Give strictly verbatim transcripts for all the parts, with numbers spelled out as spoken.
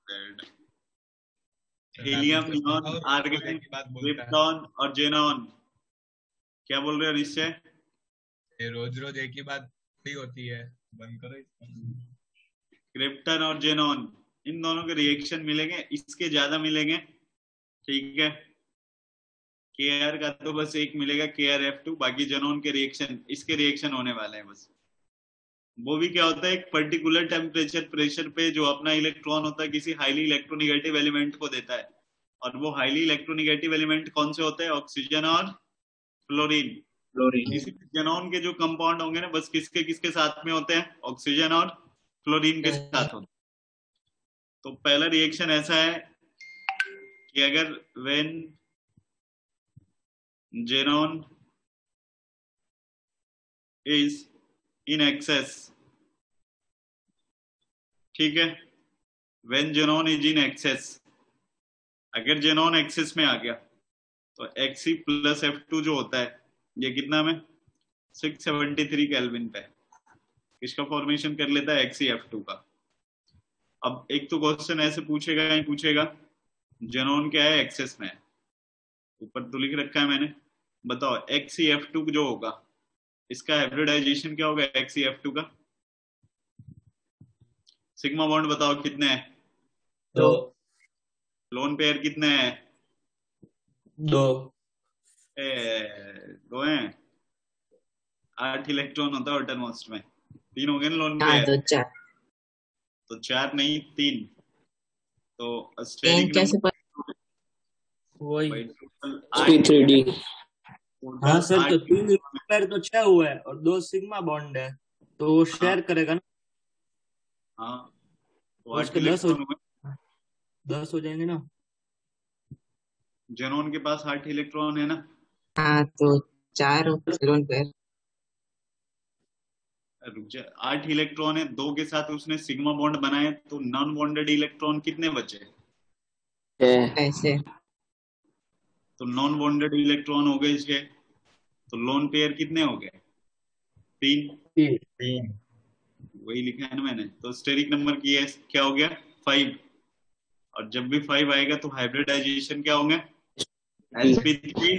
Helium, neon, argon, krypton और xenon. क्या बोल रहे हो निश्चय? रोज रोज एक ही बात नहीं होती है, बंद करो इसको। क्रिप्टन और जेनॉन, इन दोनों के रिएक्शन मिलेंगे, इसके ज्यादा मिलेंगे, ठीक है। के आर का तो बस एक मिलेगा, के आर एफ टू, बाकी जेनॉन के रिएक्शन, इसके रिएक्शन होने वाले हैं बस। वो भी क्या होता है, एक पर्टिकुलर टेम्परेचर प्रेशर पे जो अपना इलेक्ट्रॉन होता है किसी हाईली इलेक्ट्रोनिगेटिव एलिमेंट को देता है। और वो हाईली इलेक्ट्रोनिगेटिव एलिमेंट कौन से होते हैं? ऑक्सीजन और फ्लोरीन। फ्लोरीन। इसी जेनॉन के जो कंपाउंड होंगे ना, बस किसके किसके साथ में होते हैं? ऑक्सीजन और फ्लोरीन के साथ होते हैं। तो पहला रिएक्शन ऐसा है कि अगर when xenon is in excess, ठीक है, when xenon is in excess, अगर जेनॉन एक्सेस में आ गया तो एक्सी प्लस एफ टू जो होता है ये कितना में सिक्स सेवेंटी थ्री केल्विन पे इसका फॉर्मेशन कर लेता है एक्सी एफ टू का। अब एक तो क्वेश्चन ऐसे पूछेगा ही पूछेगा, जेनॉन क्या है? एक्सेस में है, ऊपर तो लिख रखा है मैंने, बताओ एक्सी एफ टू जो होगा इसका हाइब्रिडाइजेशन क्या होगा एक्सी एफ टू का? सिग्मा बॉन्ड बताओ कितने हैं? दो। लोन पेयर कितने हैं? दो। ए, दो हैं। आठ इलेक्ट्रॉन होता है ऑटोनॉमस में, तीन हो गए ना लोन पेयर। तो चार, तो चार नहीं तीन। तो तीन अस्टेरिक कैसे नंबर वही आठ थ्री डी। हाँ सर, तो तीन पेयर तो छह हुआ है और दो सिग्मा बॉन्ड है, तो वो शेयर करेगा ना। हाँ तो और आठ उसके दस हो इलेक्ट्रॉन हुए। दस हो जाएंगे ना। जेनॉन के पास आठ इलेक्ट्रॉन है ना। हाँ तो चार लोन पेयर। रुक जा, आठ इलेक्ट्रॉन है, दो के साथ उसने सिग्मा बॉन्ड बनाए, तो नॉन बॉन्डेड इलेक्ट्रॉन कितने बचे? ऐसे तो नॉन बॉन्डेड इलेक्ट्रॉन हो गए छह, तो लोन पेयर कितने हो गए? तीन। तीन। वही लिखा है ना मैंने। तो स्टेरिक नंबर की है क्या हो गया? फाइव। और जब भी फाइव आएगा तो हाइब्रिडाइजेशन क्या होंगे? S P three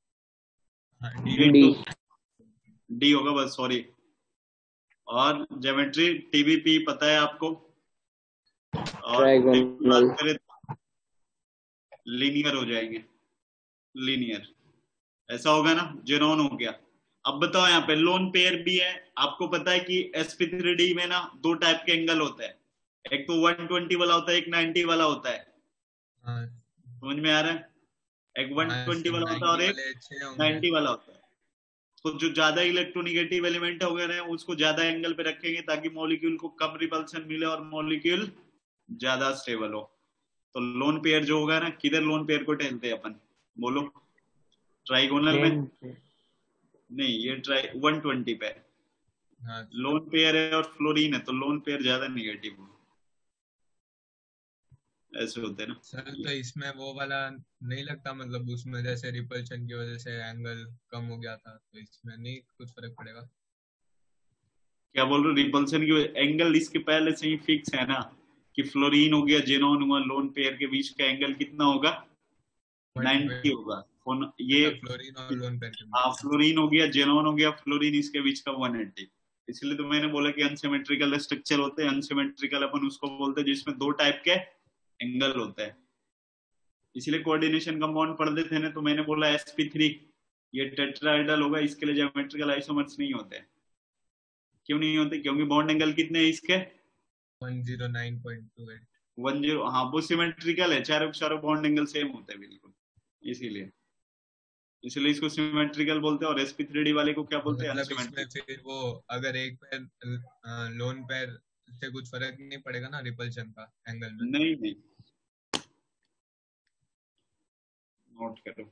d d होगा बस, सॉरी। और ज्योमेट्री टीबीपी पता है आपको, और बात करें लीनियर हो जाएंगे, लीनियर ऐसा होगा ना। जेनॉन हो गया। अब बताओ यहाँ पे लोन पेयर भी है, आपको पता है कि एस पी थ्री डी में ना दो टाइप के एंगल होते हैं, एक तो वन ट्वेंटी वाला होता है, एक नाइंटी वाला होता है। समझ में आ रहा है? एक वन ट्वेंटी वाला होता है और एक नाइंटी वाला होता है। तो जो ज्यादा इलेक्ट्रोनिगेटिव एलिमेंट हो गए उसको ज्यादा एंगल पे रखेंगे ताकि मॉलिक्यूल को कम रिपल्सन मिले और मॉलिक्यूल ज्यादा स्टेबल हो। तो लोन पेयर जो होगा ना, किधर लोन पेयर को टेलते हैं अपन? बोलो। ट्राइगोनल में नहीं, ये ट्राई वन ट्वेंटी पे लोन पेयर है और फ्लोरीन है, तो लोन पेयर ज्यादा निगेटिव हो, ऐसे होते हैं ना सर। तो इसमें वो वाला नहीं लगता, मतलब उसमें जैसे रिपल्शन की वजह से एंगल कम हो गया था, तो इसमें नहीं कुछ फर्क पड़ेगा? क्या बोल रहे हो? रिपल्सन की एंगल इसके पहले से ही फिक्स है ना, कि फ्लोरीन हो गया, जेनॉन हुआ, लोन पेयर के बीच का एंगल कितना होगा? नाइंटी होगा। ये फ्लोरीन और लोन पेयर, हाँ फ्लोरीन हो गया, जेनॉन हो गया, फ्लोरीन, इसके बीच का वन एट्टी। इसलिए तो मैंने बोला कि अनसिमेट्रिकल स्ट्रक्चर होते हैं। अनसिमेट्रिकल अपन उसको बोलते हैं जिसमें दो टाइप के एंगल होते हैं। इसलिए कोऑर्डिनेशन कंपाउंड पढ़ते थे ना, तो मैंने बोला एस पी थ्री ये टेट्राहेड्रल होगा, इसके लिए ज्योमेट्रिकल आइसोमर्स नहीं होते। क्यों नहीं होते? क्योंकि बॉन्ड एंगल कितने हैं इसके? One zero nine point two eight. One zero, हाँ वो सिमेट्रिकल है, चारों चारों बॉन्ड एंगल सेम होते हैं बिल्कुल, इसीलिए इसलिए इसको सिमेट्रिकल बोलते हैं। और एसपी थ्री डी वाले को क्या बोलते हैं? मतलब इसमें फिर वो अगर एक पैर लोन पैर से कुछ फर्क नहीं पड़ेगा ना रिपल्शन का एंगल में? नहीं नहीं, नोट करो।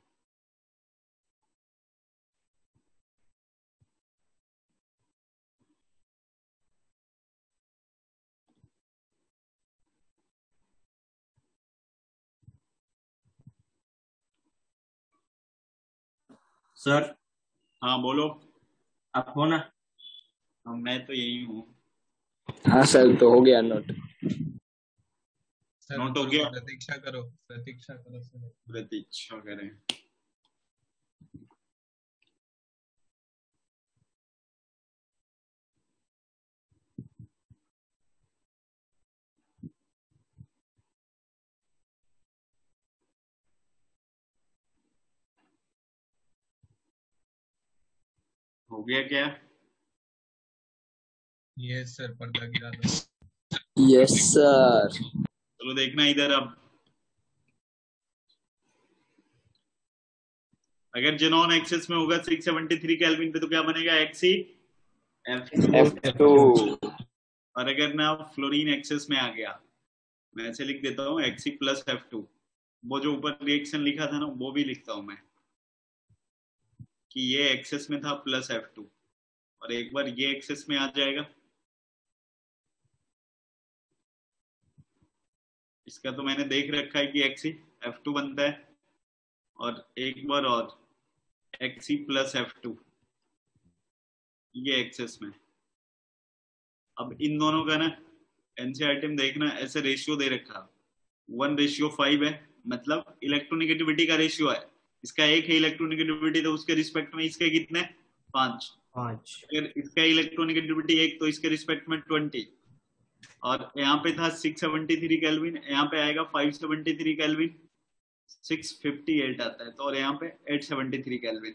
सर हाँ बोलो। आप हो ना? मैं तो यही हूँ। हाँ सर, तो हो गया नोट। सर नोट हो थोड़ी गया? प्रतीक्षा करो, प्रतीक्षा करो सर। प्रतीक्षा करें। हो गया क्या? यस सर, पर्दा गिरा दो। Yes sir. चलो देखना इधर। अब अगर जेनॉन एक्सेस में होगा सिक्स सेवेंटी थ्री केल्विन पे तो क्या बनेगा? X E F two. और अगर ना फ्लोरीन एक्सेस में आ गया, मैं ऐसे लिख देता हूँ एक्सी प्लस एफ टू। वो जो ऊपर रिएक्शन लिखा था ना वो भी लिखता हूं मैं कि ये एक्सेस में था प्लस एफ टू, और एक बार ये एक्सेस में आ जाएगा, इसका तो मैंने देख रखा है कि एक्सी एफ टू बनता है, और एक बार और एक्सी प्लस एफ टू, ये एक्सेस में। अब इन दोनों का ना एनसीईआरटी में देखना, ऐसे रेशियो दे रखा वन रेशियो फाइव है, मतलब इलेक्ट्रोनिगेटिविटी का रेशियो है। इसका एक है इलेक्ट्रोनिगेटिविटी, तो उसके रिस्पेक्ट में इसके कितने? पांच। पांच। अगर इसका इलेक्ट्रोनिगेटिविटी एक तो इसके रिस्पेक्ट में ट्वेंटी, और यहाँ पे था सिक्स सेवेंटी थ्री केल्विन, यहाँ पे आएगा five seventy three kelvin, six fifty eight आता है तो, और यहाँ पे एट सेवेंटी थ्री केल्विन।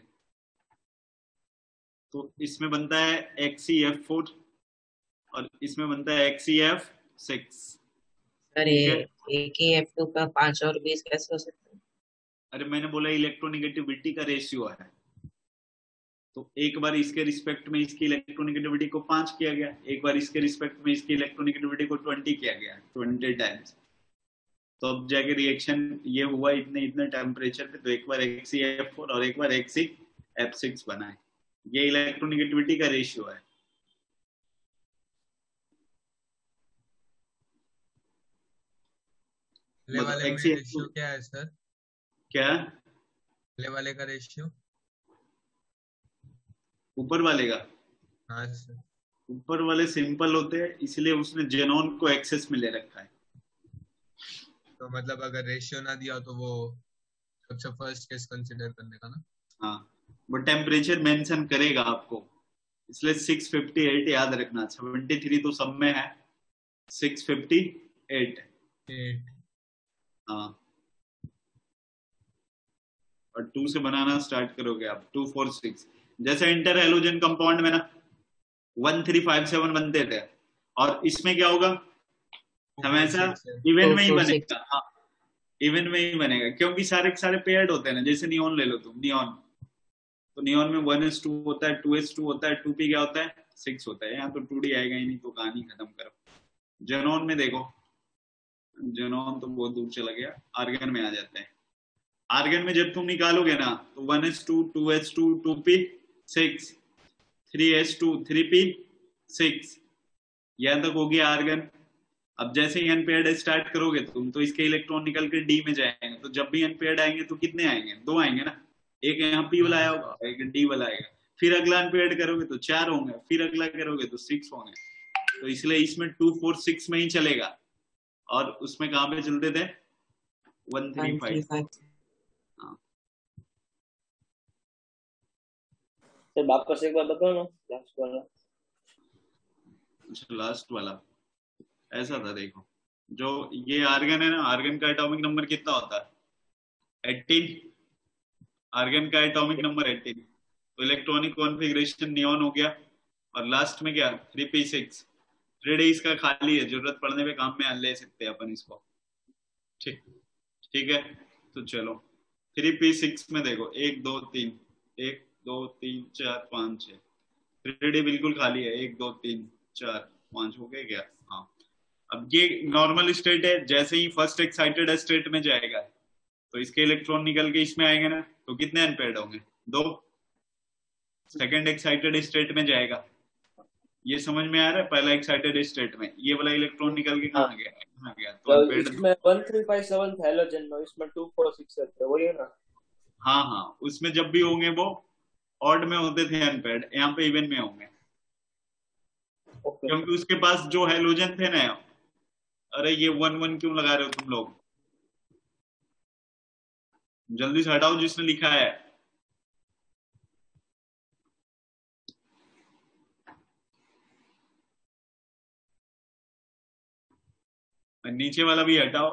तो इसमें बनता है एक्सी एफ फोर और इसमें बनता है एक्सी एफ सिक्स। सर ये एक ही एफ टू का पांच और बीस कैसे हो सकता है? अरे मैंने बोला इलेक्ट्रोनिगेटिविटी का रेशियो है, तो एक बार इसके रिस्पेक्ट में इसकी इलेक्ट्रोनिगेटिविटी को पांच किया गया, एक बार इसके रिस्पेक्ट में इसकी इलेक्ट्रोनिगेटिविटी को ट्वेंटी किया गया, ट्वेंटी टाइम्स। तो अब जाके रिएक्शन ये हुआ इतने इतने टेम्परेचर पे, तो एक बार एक्सी एफ फोर और एक बार एक्सी एफ सिक्स बना है। ये इलेक्ट्रोनिगेटिविटी का रेशियो है। ले वाले में रेशियो क्या है सर? क्या ले वाले का रेशियो? ऊपर वाले का? हाँ सर। ऊपर वाले सिंपल होते हैं, इसलिए उसने जेनॉन को एक्सेस में ले रखा है। तो मतलब अगर रेशियो ना दिया तो वो सबसे फर्स्ट केस कंसीडर करने का ना? हाँ, वो टेम्परेचर मेंशन करेगा आपको, इसलिए सिक्स फिफ्टी एट याद रखना। सेवेंटी थ्री तो सब में है, सिक्स फिफ्टी एट। हाँ, और टू से बनाना स्टार्ट करोगे आप, टू फोर सिक्स। जैसे इंटर हेलोजन कंपाउंड में ना वन थ्री फाइव सेवन बनते थे, और इसमें क्या होगा? हमेशा इवन में ही बनेगा। हाँ, इवन में ही बनेगा, क्योंकि सारे सारे पेयर्ड होते हैं ना। जैसे नियॉन ले लो तुम, नियॉन तो नियॉन में वन एस टू होता है, टू एस टू होता है, टू पी क्या होता है? सिक्स होता है। यहाँ तो टू डी आएगा ही नहीं, तो कहानी खत्म करो। जेनॉन में देखो, जेनॉन तो बहुत दूर चला गया, आर्गन में आ जाते हैं। आर्गन में जब तुम निकालोगे ना तो one s two, two s two, two p six, three s two, three p six, यहाँ तक हो गया आर्गन। अब जैसे ही अनपेयर्ड स्टार्ट करोगे तुम तो इसके इलेक्ट्रॉन निकल के डी में जाएंगे, तो जब भी अनपेयर्ड आएंगे तो कितने आएंगे? दो आएंगे ना, एक यहाँ पी वाला आया होगा, एक डी वाला आएगा। फिर अगला अनपेयर्ड करोगे तो चार होंगे, फिर अगला करोगे तो सिक्स होंगे। तो इसलिए इसमें टू फोर सिक्स में ही चलेगा, और उसमें कहाँ पे चलते थे? One three five. सर वापस एक बार बताओ ना लास्ट वाला। अच्छा, लास्ट वाला ऐसा था, देखो जो ये आर्गन है ना, आर्गन का एटॉमिक नंबर कितना होता है? एटीन। आर्गन का एटॉमिक नंबर एटीन। तो इलेक्ट्रॉनिक कॉन्फ़िगरेशन नियॉन हो गया, और लास्ट में क्या? Three p six. Three d इसका खाली है, जरूरत पड़ने पे काम में ले सकते हैं अपन इसको। ठीक ठीक है, तो चलो थ्री पी सिक्स में देखो, एक दो तीन, एक दो तीन चार पाँच छः। थ्री डी बिल्कुल खाली है, एक दो तीन चार पाँच हो गए क्या? हाँ। अब ये नॉर्मल स्टेट है, जैसे ही फर्स्ट एक्साइटेड स्टेट में जाएगा तो इसके इलेक्ट्रॉन निकल के इसमें आएंगे ना, तो कितने अनपेयर्ड होंगे? दो। सेकंड एक्साइटेड स्टेट में जाएगा, ये समझ में आ रहा है? पहला एक्साइटेड स्टेट में ये वाला इलेक्ट्रॉन निकल के कहाँ गया? कहाँ गया? तो तो अनपेयर्ड। इसमें one three five seven halogen में, इसमें टू फोर सिक्स है, वही है ना? हाँ हाँ, उसमें जब भी होंगे वो ऑड में होते थे अनपेयर्ड, यहाँ पे इवन में होंगे, क्योंकि उसके पास जो हैलोजन थे ना अरे ये वन वन क्यों लगा रहे हो तुम लोग? जल्दी से हटाओ जिसने लिखा है। नीचे वाला भी हटाओ,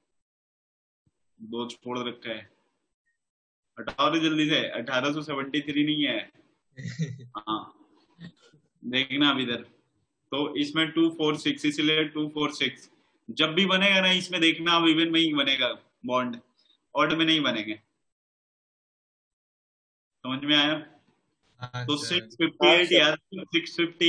दो छोड़ रखा है। हटाओ रे जल्दी से। अठारह सौ सेवेंटी थ्री नहीं है। हाँ देखना अब इधर। तो इसमें टू फोर सिक्स, इसीलिए टू फोर सिक्स जब भी बनेगा ना इसमें देखना अब इवन में ही बनेगा बॉन्ड, ऑड में नहीं बनेंगे। समझ में आया? हाँ तो सर। सिक्स फिफ्टी एट यार, सिक्स फिफ्टी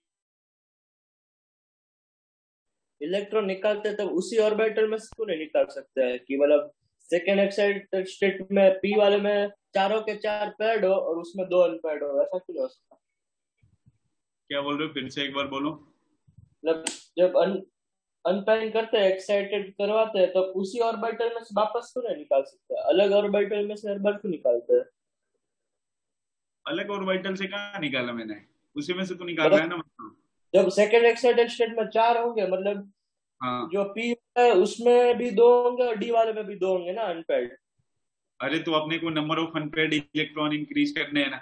इलेक्ट्रॉन निकालते तब उसी ऑर्बिटल में से क्यों नहीं निकाल सकते हैं कि मतलब सेकेंड एक्साइटेड स्टेट में पी वाले में चारों के चार पैड हो और उसमें दो अनपैड हो, ऐसा क्यों हो सकता? क्या बोल रहे हो? फिर से एक बार बोलो। मतलब जब अन अनपैड करते हैं, एक्साइटेड करवाते हैं, तो उसी ऑर्बिटल में से वापस क्यों नहीं निकाल सकते? अलग ऑर्बिटल में से हर बार क्यों निकालते हैं? अलग ऑर्बिटल से कहाँ निकाला मैंने? उसी में से तो निकाल रहा है ना मतलब। जब सेकेंड एक्साइटेड स्टेट में चार होंगे, मतलब हाँ जो पी है उसमें भी दो होंगे और डी वाले में भी दो होंगे ना अनपैड। अरे तो अपने को number of unpaired electron increase करने हैं ना।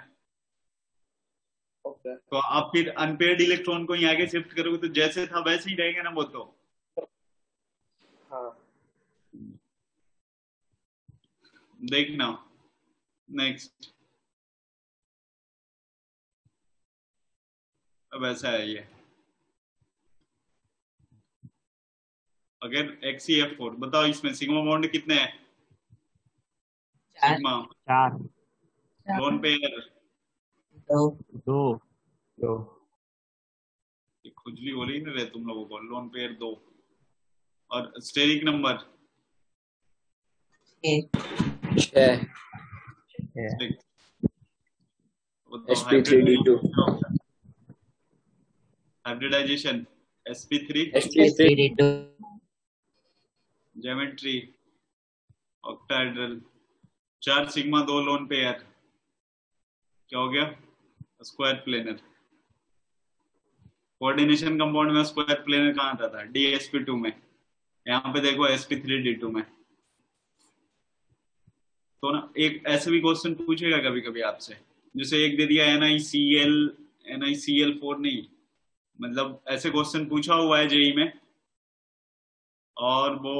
ओके। तो आप फिर अनपेड इलेक्ट्रॉन को यहाँ आगे शिफ्ट करोगे तो जैसे था वैसे ही रहेंगे ना वो तो। हाँ देखना नेक्स्ट। अब ऐसा है ये, अगर एक्स एफ फोर बताओ इसमें सिग्मा बॉन्ड कितने हैं? चार। सिग्मा चार। लोन पेयर दो। दो। दो। खुजली हो रही ना रे तुम लोगों को। लोन पेयर दो और स्टेरिक नंबर छः। छः six. S P three D two hybridisation S P three s P three three two. Geometry octahedral चार सिग्मा दो लोन पेयर। क्या हो गया? Square planar. कोऑर्डिनेशन कंपाउंड में स्क्वायर प्लेनर कहाँ आता था? डी एस पी टू में। यहाँ पे देखो s P three D two में। तो ना एक ऐसे भी क्वेश्चन पूछेगा कभी कभी आपसे, जैसे एक दे दिया N I C L N I C L four नहीं, मतलब ऐसे क्वेश्चन पूछा हुआ है जेई में और वो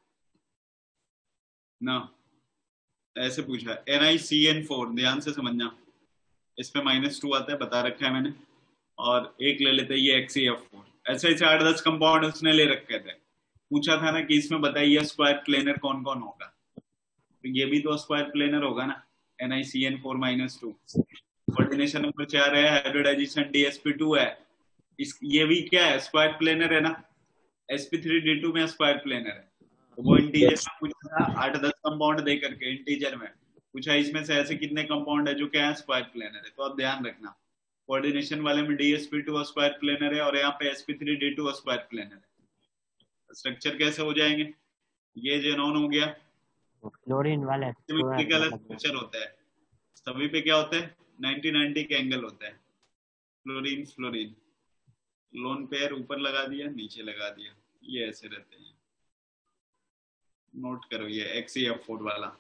ना ऐसे पूछा है N I C N four. ध्यान से समझना, इस पे माइनस टू आता है बता रखा है मैंने। और एक ले लेते हैं ये एक्स एफ फोर। ऐसे ऐसे आठ दस कंपाउंड उसने ले रखे थे। पूछा था ना कि इसमें बताइए स्क्वायर प्लेनर कौन कौन होगा, तो ये भी तो स्क्वायर प्लेनर होगा ना। N I C N four minus two. Coordination number चार है, hybridisation d s p two है। इस ये भी क्या है? स्क्वायर प्लेनर है ना। S P three D two में स्क्वायर प्लेनर है। तो वो इंटीजर में पूछा था, आठ दस कंपाउंड दे करके इंटीजर में पूछा इसमें से ऐसे कितने कंपाउंड है जो क्या है स्क्वायर प्लेनर है। तो आप ध्यान रखना, कोऑर्डिनेशन वाले में d s p two square planar है और यहाँ पे s P three D two square planar है। स्ट्रक्चर कैसे हो जाएंगे? ये जेनॉन हो गया। क्लोरीन वाले सिमेट्रिकल स्ट्रक्चर होता है सभी पे। क्या होता है? नाइंटी नाइंटी के एंगल होता है। फ्लोरीन फ्लोरीन लोन पेयर ऊपर लगा दिया नीचे लगा दिया, ये ऐसे रहते हैं। नोट करो ये एक्स एफ फोर वाला।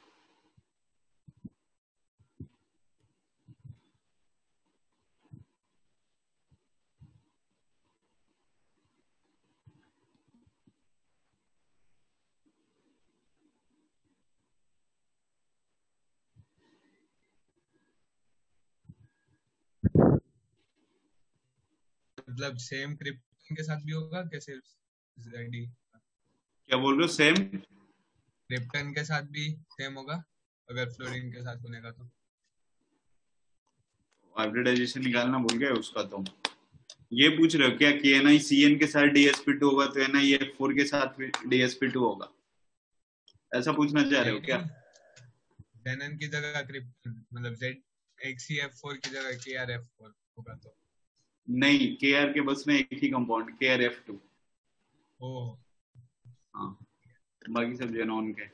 मतलब सेम क्रिप्टन के साथ भी होगा क्या सिर्फ जेडी? क्या बोल रहे हो? सेम क्रिप्टन के साथ भी सेम होगा अगर फ्लोरीन के साथ बनेगा तो? हाइब्रिडाइजेशन निकालना भूल गए उसका। तो ये पूछ रहे हो क्या कि एन आई सी एन के साथ डी एस पी टू होगा तो एन आई एफ फोर के साथ डी एस पी टू होगा, ऐसा पूछना चाह रहे हो क्या? जेनन की जगह क्रिप्टन, मतलब Z X C F four की जगह के आर एफ फोर होगा तो? नहीं, के आर के बस में एक ही compound K R F two. ओ हाँ बाकी सब जेनॉन के।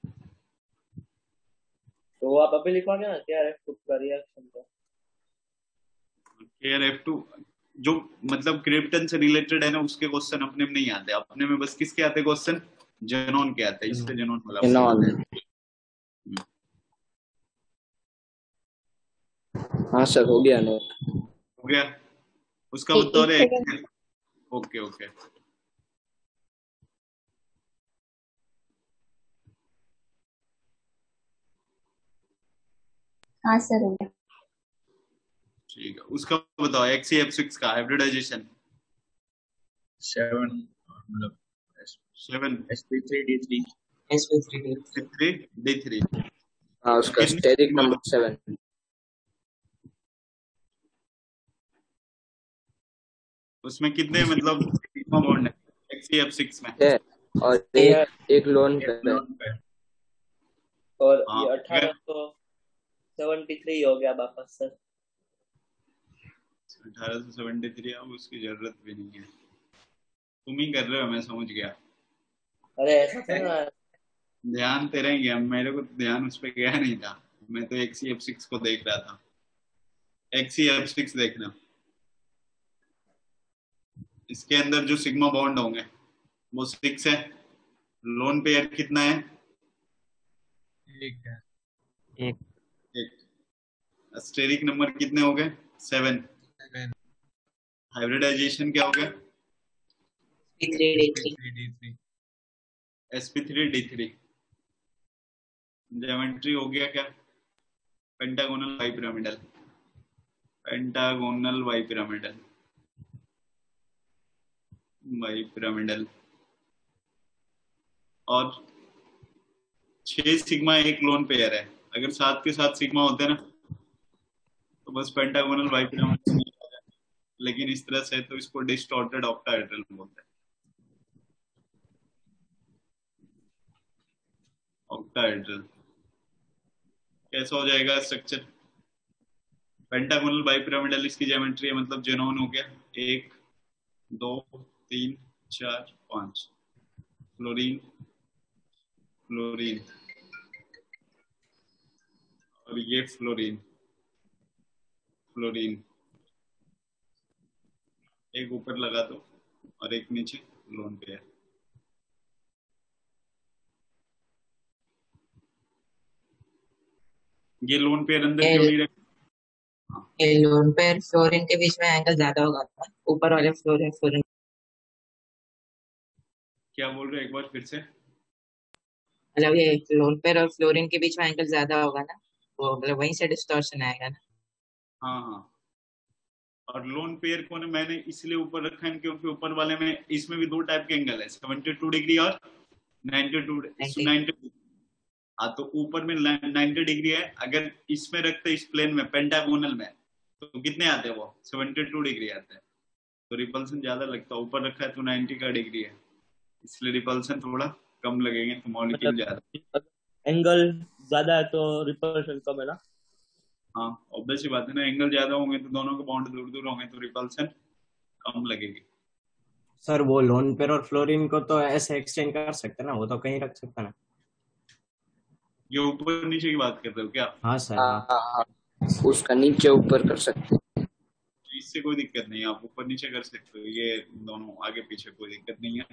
तो आप अभी लिखवाओगे ना के आर एफ टू का रिएक्शन का? के आर एफ टू जो मतलब क्रिप्टन से रिलेटेड है ना उसके क्वेश्चन अपने में नहीं आते, अपने में बस किसके आते क्वेश्चन, जेनॉन के आते हैं, इससे जेनॉन वाला जेनॉन। हाँ सर हो गया नोट। हो गया, उसका एक- बतौर एक सेकंड। Okay okay. हाँ सर हो गया। ठीक है, उसका बताओ एक्स एफ सिक्स का हाइब्रिडाइजेशन सेवन मतलब seven s P three d three s P three d three d three. हाँ उसका स्टेरिक नंबर सेवन उसमें कितने मतलब सिग्मा बॉन्ड है एक्स एफ सिक्स में? है और एक एक लोन पे है। और हाँ, ये अठारह सौ सेवेंटी थ्री हो गया वापस सर। अठारह सौ सेवेंटी थ्री, अब उसकी जरूरत भी नहीं है, तुम ही कर रहे हो, मैं समझ गया। अरे ऐसा था ना, ध्यान तेरा ही गया, मेरे को ध्यान उस पर गया नहीं था, मैं तो एक्स एफ सिक्स को देख रहा था। एक्स एफ सिक्स देखना, इसके अंदर जो सिग्मा बॉन्ड होंगे वो सिक्स है, लोन पेयर कितना है? एक है। एक एक। स्टेरिक नंबर कितने हो गए? सेवन। सेवन हाइब्रिडाइजेशन क्या हो गया? P three d three three d three s P three d three. Geometry हो गया क्या? Pentagonal bipyramidal, pentagonal bipyramidal, bipyramidal. और छह सिग्मा एक लोन पेयर है, अगर सात के साथ सिग्मा होते हैं ना तो बस पेंटागोनल बाई पिरामिडल, लेकिन इस तरह से तो इसको डिस्टॉर्टेड ऑक्टाहेड्रल बोलते हैं। ऑक्टाहेड्रल कैसा हो जाएगा स्ट्रक्चर? पेंटागोनल बाई पिरामिडल इसकी ज्योमेट्री है, मतलब जेनॉन हो गया, एक दो तीन चार पांच, फ्लोरीन फ्लोरीन और ये फ्लोरीन फ्लोरीन, एक ऊपर लगा दो और एक नीचे लोन पेयर। ये लोन पेयर अंदर क्यों नहीं रखे? ये लोन पेयर फ्लोरीन के बीच में एंगल ज्यादा होगा था, ऊपर वाले फ्लोरीन फ्लोरीन क्या बोल रहे हो एक बार फिर से? मतलब ये लोन पेयर और फ्लोरीन के बीच में एंगल ज्यादा होगा ना, वो मतलब वहीं से डिस्टॉर्शन आएगा ना। हाँ हाँ, और लोन पेयर को ना मैंने इसलिए ऊपर रखा है क्योंकि ऊपर वाले में इसमें भी दो टाइप के एंगल है, सेवेंटी टू डिग्री और नाइंटी टू नाइंटी। हाँ तो ऊपर में नाइंटी डिग्री है, अगर इसमें रखते इस प्लेन में पेंटागोनल में तो कितने आते हैं? वो सेवेंटी टू डिग्री आते हैं, तो रिपल्सन ज्यादा लगता है। ऊपर रखा है तो नाइंटी का डिग्री है, इसलिए रिपल्सन थोड़ा कम लगेंगे, तो मॉलिक्यूल ज्यादा। एंगल ज्यादा है तो रिपल्शन कम है ना। हाँ ऑब्वियस ही बात है ना, एंगल ज्यादा होंगे तो दोनों के बॉन्ड दूर दूर होंगे तो रिपल्सन कम लगेगी। सर वो लोन पेयर और फ्लोरीन को तो ऐसे एक्सचेंज कर सकते हैं ना, वो तो कहीं रख सकते हैं ना। ये ऊपर नीचे की बात कर रहे हो क्या? हाँ सर हाँ हाँ। हाँ उसका नीचे ऊपर कर सकते हैं। इससे कोई दिक्कत नहीं है, आप ऊपर नीचे कर सकते हो, ये दोनों आगे पीछे कोई दिक्कत नहीं है।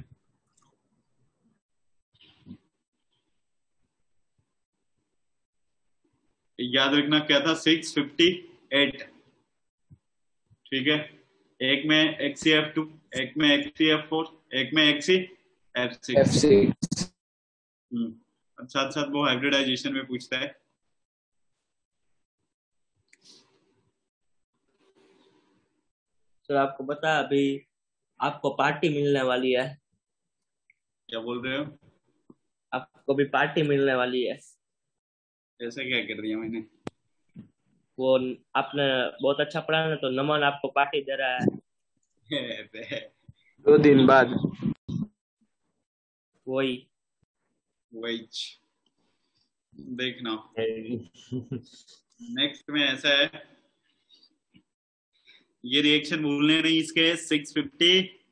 याद रखना क्या था, सिक्स फिफ्टी एट, ठीक है। एक में एक्सी एफ टू, एक में एक्सी एफ फोर, एक में X E F F six. Six साथ साथ वो हाइब्रिडाइजेशन में पूछता है। सर आपको पता है अभी आपको पार्टी मिलने वाली है। क्या बोल रहे हो? आपको भी पार्टी मिलने वाली है। ऐसा क्या कर दिया मैंने? वो आपने बहुत अच्छा पढ़ा ना, तो नमन आपको पार्टी दे रहा है। दो दिन बाद वही वही देखना। नेक्स्ट में ऐसा है, ये रिएक्शन भूलने नहीं इसके, सिक्स फिफ्टी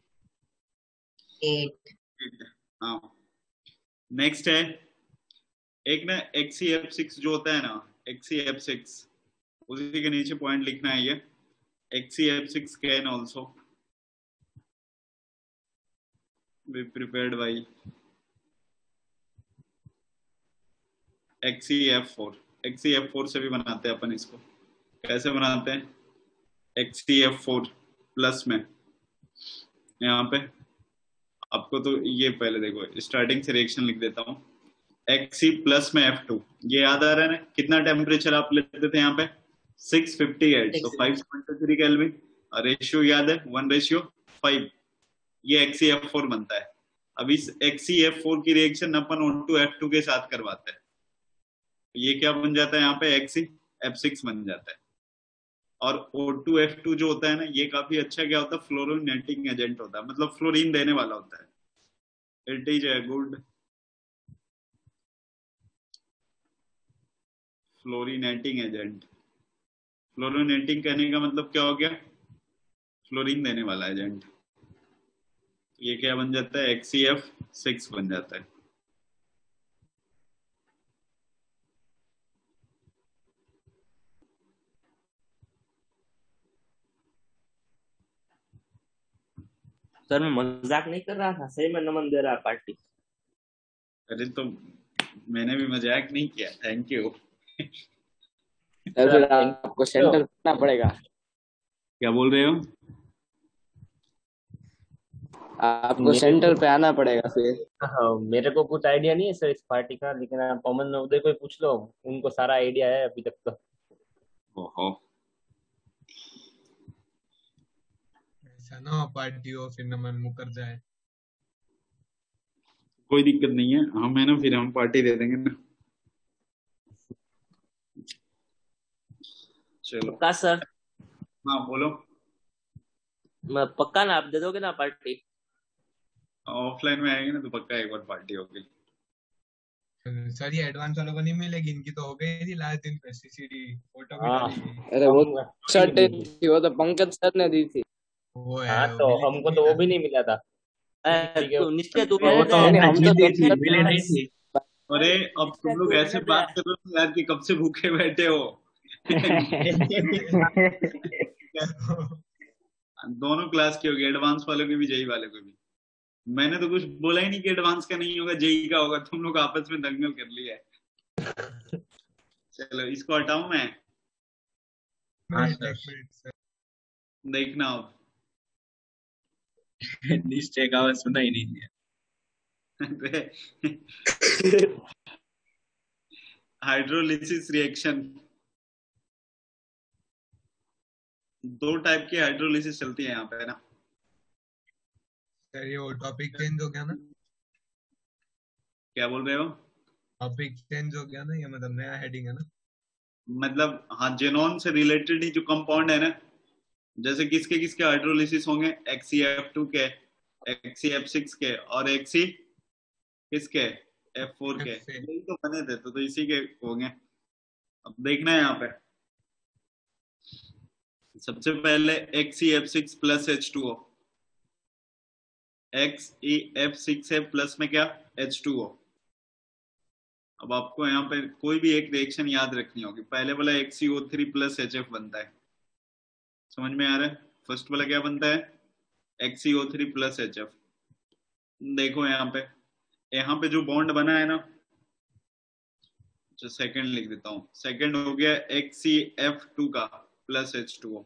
एट। हाँ नेक्स्ट है एक ना एक्सी एफ सिक्स जो होता है ना, एक्सी एफ सिक्स, उसी के नीचे पॉइंट लिखना है ये X C F six can also be prepared by X C F four. X C F four से भी बनाते हैं अपन इसको। कैसे बनाते हैं? X C F four plus में यहाँ पे आपको तो ये पहले देखो, स्टार्टिंग से रिएक्शन लिख देता हूँ। Xc प्लस में F टू, ये याद आ रहा है ना कितना टेम्परेचर आप लेते थे यहाँ पे? सिक्स फिफ्टी एट, तो फाइव सेवेंटी थ्री केल्विन, और रेशियो याद है वन रेशियो फाइव, ये X C F four बनता है। अब इस X C F four की रिएक्शन अपन O टू F टू के साथ करवाते हैं, ये क्या बन जाता है यहाँ पे? X C F six बन जाता है। और O टू F टू जो होता है ना, ये काफी अच्छा क्या होता है? फ्लोरोनेटिंग एजेंट होता है, मतलब फ्लोरीन देने वाला होता है। It is a good fluorinating agent. Fluorinating कहने का मतलब क्या हो गया? फ्लोरीन देने वाला एजेंट। ये क्या बन जाता है? X C F six बन जाता है। सर मैं मजाक नहीं कर रहा था, सही में नमन दे रहा पार्टी। अरे तो मैंने भी मजाक नहीं किया, थैंक यू। फिर आपको सेंटर करना पड़ेगा। क्या बोल रहे हो? आपको सेंटर पे आना पड़ेगा फिर। हाँ, मेरे को कुछ आइडिया नहीं है सर इस पार्टी का, लेकिन आप अमन उदय को पूछ लो, उनको सारा आइडिया है अभी तक तो। ओहो, ऐसा ना हो पार्टी हो फिर नमन मुकर जाए। कोई दिक्कत नहीं है, हम है ना, फिर हम पार्टी दे देंगे ना। चलो पक्का सर? हाँ बोलो। मैं पक्का ना, आप दे दोगे ना पार्टी? ऑफलाइन में आएंगे ना तो पक्का एक बार पार्टी होगी। सर ये एडवांस वालों को नहीं मिलेगी, इनकी तो हो गई थी लास्ट दिन पे सीसीडी फोटो भी हाँ। डाली गई। अरे वो शर्ट थी, वो तो पंकज सर ने दी थी। वो है हाँ वो तो मिली हमको थी तो वो ना। भी नहीं मिला था। ठीक है, तू निश्चय तू वो तो हमने हम तो मिले नहीं थी। अरे अब तुम लोग ऐसे बात कर रहे हो यार कि कब से भूखे बैठे हो। दोनों क्लास की होगी, एडवांस वालों की भी जेई वाले को भी। मैंने तो कुछ बोला ही नहीं कि एडवांस का नहीं होगा, जेई का होगा। तुम लोग आपस में दंगल कर लिया है। चलो इसको हटाऊं मैं? हाँ, एक मिनट सर। देखना अब। निश्चय का आवाज सुना ही नहीं दिया। हाइड्रोलिसिस रिएक्शन, दो टाइप की हाइड्रोलिसिस चलती है यहाँ पे ना। सर ये वो टॉपिक चेंज हो गया ना? क्या बोल रहे हो? टॉपिक चेंज हो गया ना, ये मतलब नया हेडिंग है ना? मतलब हाँ, जेनॉन से रिलेटेड ही जो कंपाउंड है ना, जैसे किसके किसके हाइड्रोलिसिस होंगे? X C F टू के, X C F सिक्स के, और X C किसके? F फोर के। यही तो बने थे, तो, तो इसी के होंगे। अब देखना है यहाँ पे, सबसे पहले X C F six plus H two O। X E F six है प्लस में क्या? H two O। अब आपको यहाँ पे कोई भी एक रिएक्शन याद रखनी होगी। पहले वाला X C O three plus H F बनता है, समझ में आ रहा है? फर्स्ट वाला क्या बनता है? X C O three plus H F। देखो यहाँ पे, यहाँ पे जो बॉन्ड बना है ना, जो सेकंड लिख देता हूँ, सेकंड हो गया X C F टू का प्लस H टू O।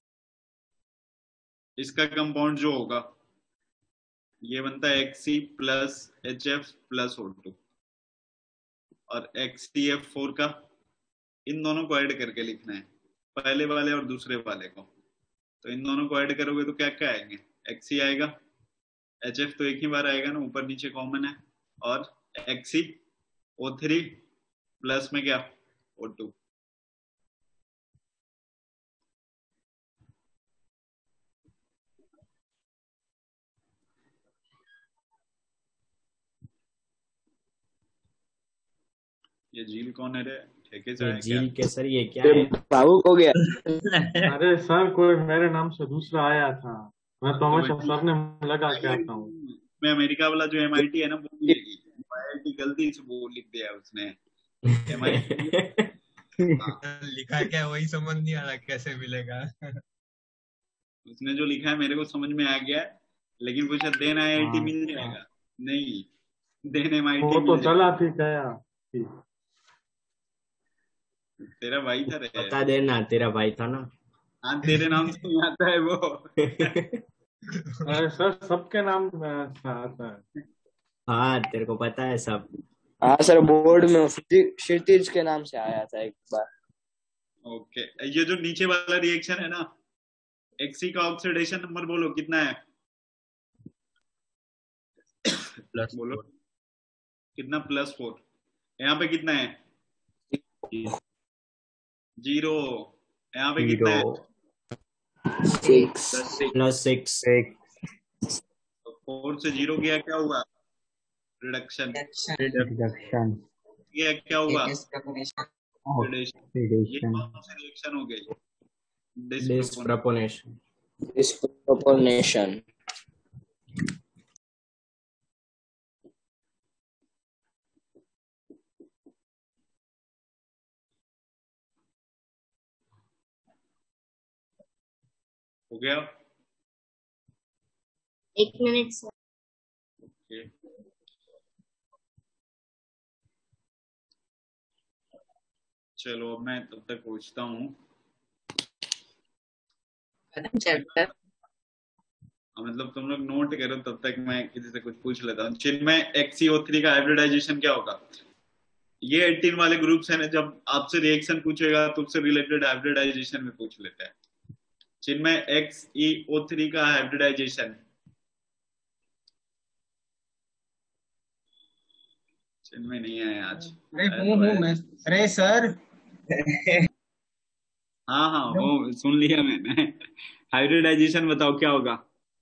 इसका कंपाउंड जो होगा ये बनता है X C plus H F plus O two, और X C F फोर का इन दोनों को ऐड करके लिखना है, पहले वाले और दूसरे वाले को। तो इन दोनों को ऐड करोगे तो क्या क्या आएंगे? X C आएगा, H F तो एक ही बार आएगा ना, ऊपर नीचे कॉमन है, और X C O three plus में क्या? O two. ये झील कौन है रे? ठेके से आया क्या? झील के सर ये क्या है? भावुक हो गया। अरे सर कोई मेरे नाम से दूसरा आया था, मैं तो हमेशा सर ने लगा के आता हूँ। मैं अमेरिका वाला जो M I T है ना, वो मिलेगी। I I T गलती से वो लिख दिया उसने, M I T। लिखा क्या वही समझ नहीं आ रहा, कैसे मिलेगा? उसने जो लिखा है मेरे को समझ में आ गया है, लेकिन पूछा देन आई आई टी हाँ, मिल जाएगा, नहीं देन एम आई वो टी तो मिल जाएगा। चला थी गया ठीक। तेरा भाई था रे। बता देना, तेरा भाई था ना। हाँ तेरे नाम से ही आता है वो। अरे सर सबके नाम में ऐसा आता है। हाँ तेरे को पता है सब। हाँ सर, बोर्ड में क्षितिज के नाम से आया था एक बार। ओके, ये जो नीचे वाला रिएक्शन है ना, एक्सी का ऑक्सीडेशन नंबर बोलो कितना है? प्लस बोलो कितना? Plus four. यहाँ पे कितना है? जीरो। यहाँ पे कितना है? सिक्स। Plus six. फोर से जीरो गया, क्या हुआ? रिडक्शन। रिडक्शन गया, क्या हुआ? ऑक्सीडेशन ये कौन सी रिएक्शन हो गई? डिस्प्रोपोर्शन। डिस्प्रोपोर्शन। हो गया? एक मिनट सर। ओके, चलो अब मैं तब तक पूछता हूँ। चैप्टर मतलब तुम लोग नोट करो, तब तक मैं किसी से कुछ पूछ लेता हूँ। Chinmay, X C O three का हाइब्रिडाइजेशन क्या होगा? ये अठारह वाले ग्रुप्स है ना, जब आपसे रिएक्शन पूछेगा तो उससे रिलेटेड हाइब्रिडाइजेशन में पूछ लेते हैं। Chinmay, X E O three का हाइब्रिडाइजेशन। चिन्मय नहीं आए आज। अरे हूँ हूँ मैं। अरे सर हाँ हाँ वो सुन लिया मैंने। हाइब्रिडाइजेशन बताओ क्या होगा?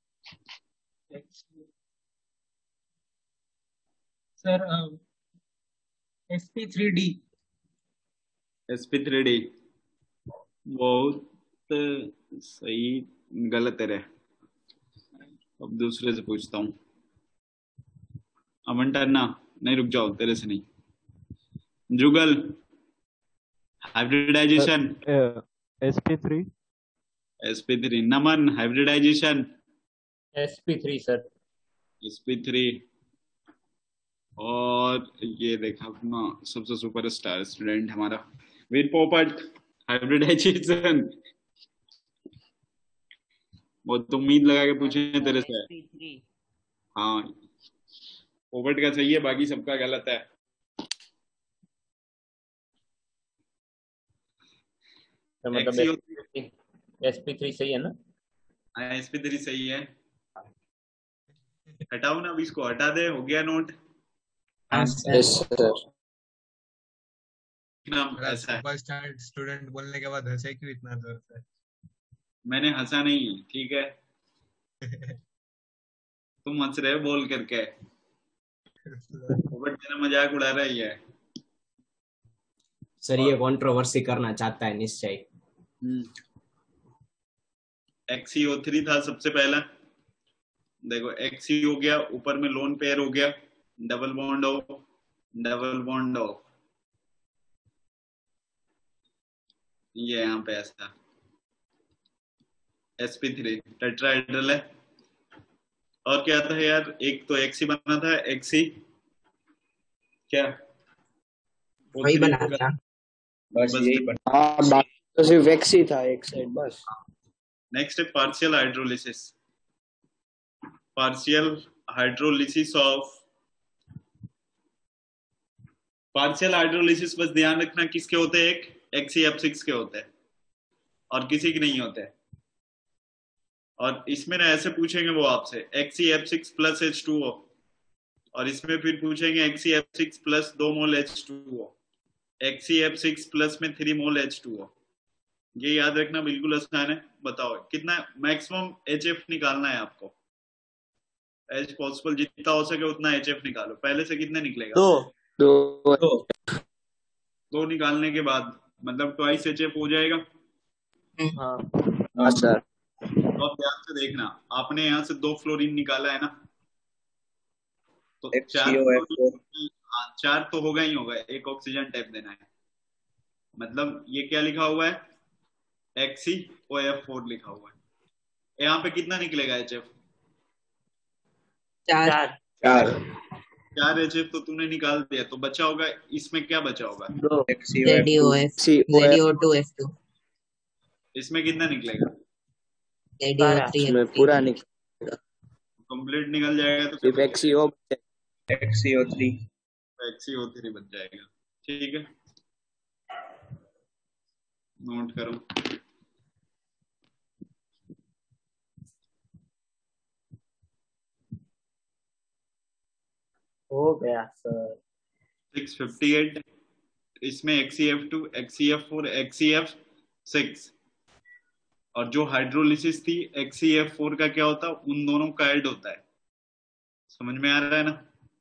Sir s P three d. S P three d बहुत सही। गलत है रे। अब दूसरे से पूछता हूँ। अमन टन्ना, नहीं रुक जाओ, तेरे से नहीं। Jugal, hybridisation. S P three. S P three. Naman, hybridisation. S P three sir. S P three. और ये देखा अपना सबसे सुपरस्टार स्टूडेंट हमारा वीर पोपट, हाइब्रिडाइजेशन। बहुत उम्मीद लगा के पूछे तेरे से। हाँ पोपट का सही है, बाकी सबका गलत है। तो मतलब एस पी थ्री सही है ना? हाँ एस पी थ्री सही है। हटाओ ना, अभी इसको हटा दे। हो गया नोट? नाम ऐसा है। सुपरस्टार स्टूडेंट बोलने के बाद हंसे क्यों इतना जोर से? मैंने हंसा नहीं, ठीक है? तुम हंस रहे हो बोल करके। पोपट तेरा मजाक उड़ा रही है। सर ये कंट्रोवर्सी करना चाहता है निश्चय। एक्स सी ओ थ्री था सबसे पहला। देखो एक्स सी हो गया, ऊपर में लोन पेयर हो गया, डबल बॉन्ड हो, डबल बॉन्ड हो, ये यहाँ पे ऐसा एस पी थ्री टेट्राहेड्रल है। और क्या था यार, एक तो एक्सी बना था, एक्सी क्या वही बना था, बस यही बना। हाँ तो सिर्फ एक्सी था एक साइड बस। नेक्स्ट है partial hydrolysis. Partial hydrolysis of partial hydrolysis बस ध्यान रखना किसके होते हैं, एक एक्सी एफ सिक्स के होते हैं और किसी के नहीं होते। और इसमें ना ऐसे पूछेंगे वो आपसे X E F six plus H two O, और इसमें फिर पूछेंगे एक्सी एफ सिक्स प्लस दो mole H two O, X E F six plus में three mole H two O. ये याद रखना, बिल्कुल आसान है। बताओ कितना मैक्सिमम एच एफ निकालना है आपको। एच पॉसिबल जितना हो सके उतना एच एफ निकालो। पहले से कितने निकलेगा? दो दो दो, दो निकालने के बाद मतलब ट्वाइस एच एफ हो जाएगा। हाँ हाँ सर। तो आप ध्यान से देखना, आपने यहाँ से दो फ्लोरीन निकाला है ना, तो चार हाँ चार तो होगा ही होगा। एक ऑक्सीजन टाइप देना है, मतलब ये क्या लिखा हुआ है, एक्सी ओ एफ फोर लिखा हुआ है। यहाँ पे कितना निकलेगा एच एफ? चार चार चार चार एच एफ तो तूने निकाल दिया, तो बचा होगा इसमें, क्या बचा होगा? दो जेडीओ एफ सी ओ जेडीओ टू एफ टू इसमें कितना निकलेगा? जेडीओ सारा थ्री उसमें एफ थ्री पूरा निकल कंप्लीट निकल जाएगा तो सिर्फ एक C O X E O three X E O three बच जाएगा। ठीक है, नोट करो। हो गया सर। सिक्स फिफ्टी एट, इसमें X E F two, X E F four, X E F six, और जो हाइड्रोलिसिस थी एक्सी एफ फोर का क्या होता है, उन दोनों का ऐड होता है। समझ में आ रहा है ना?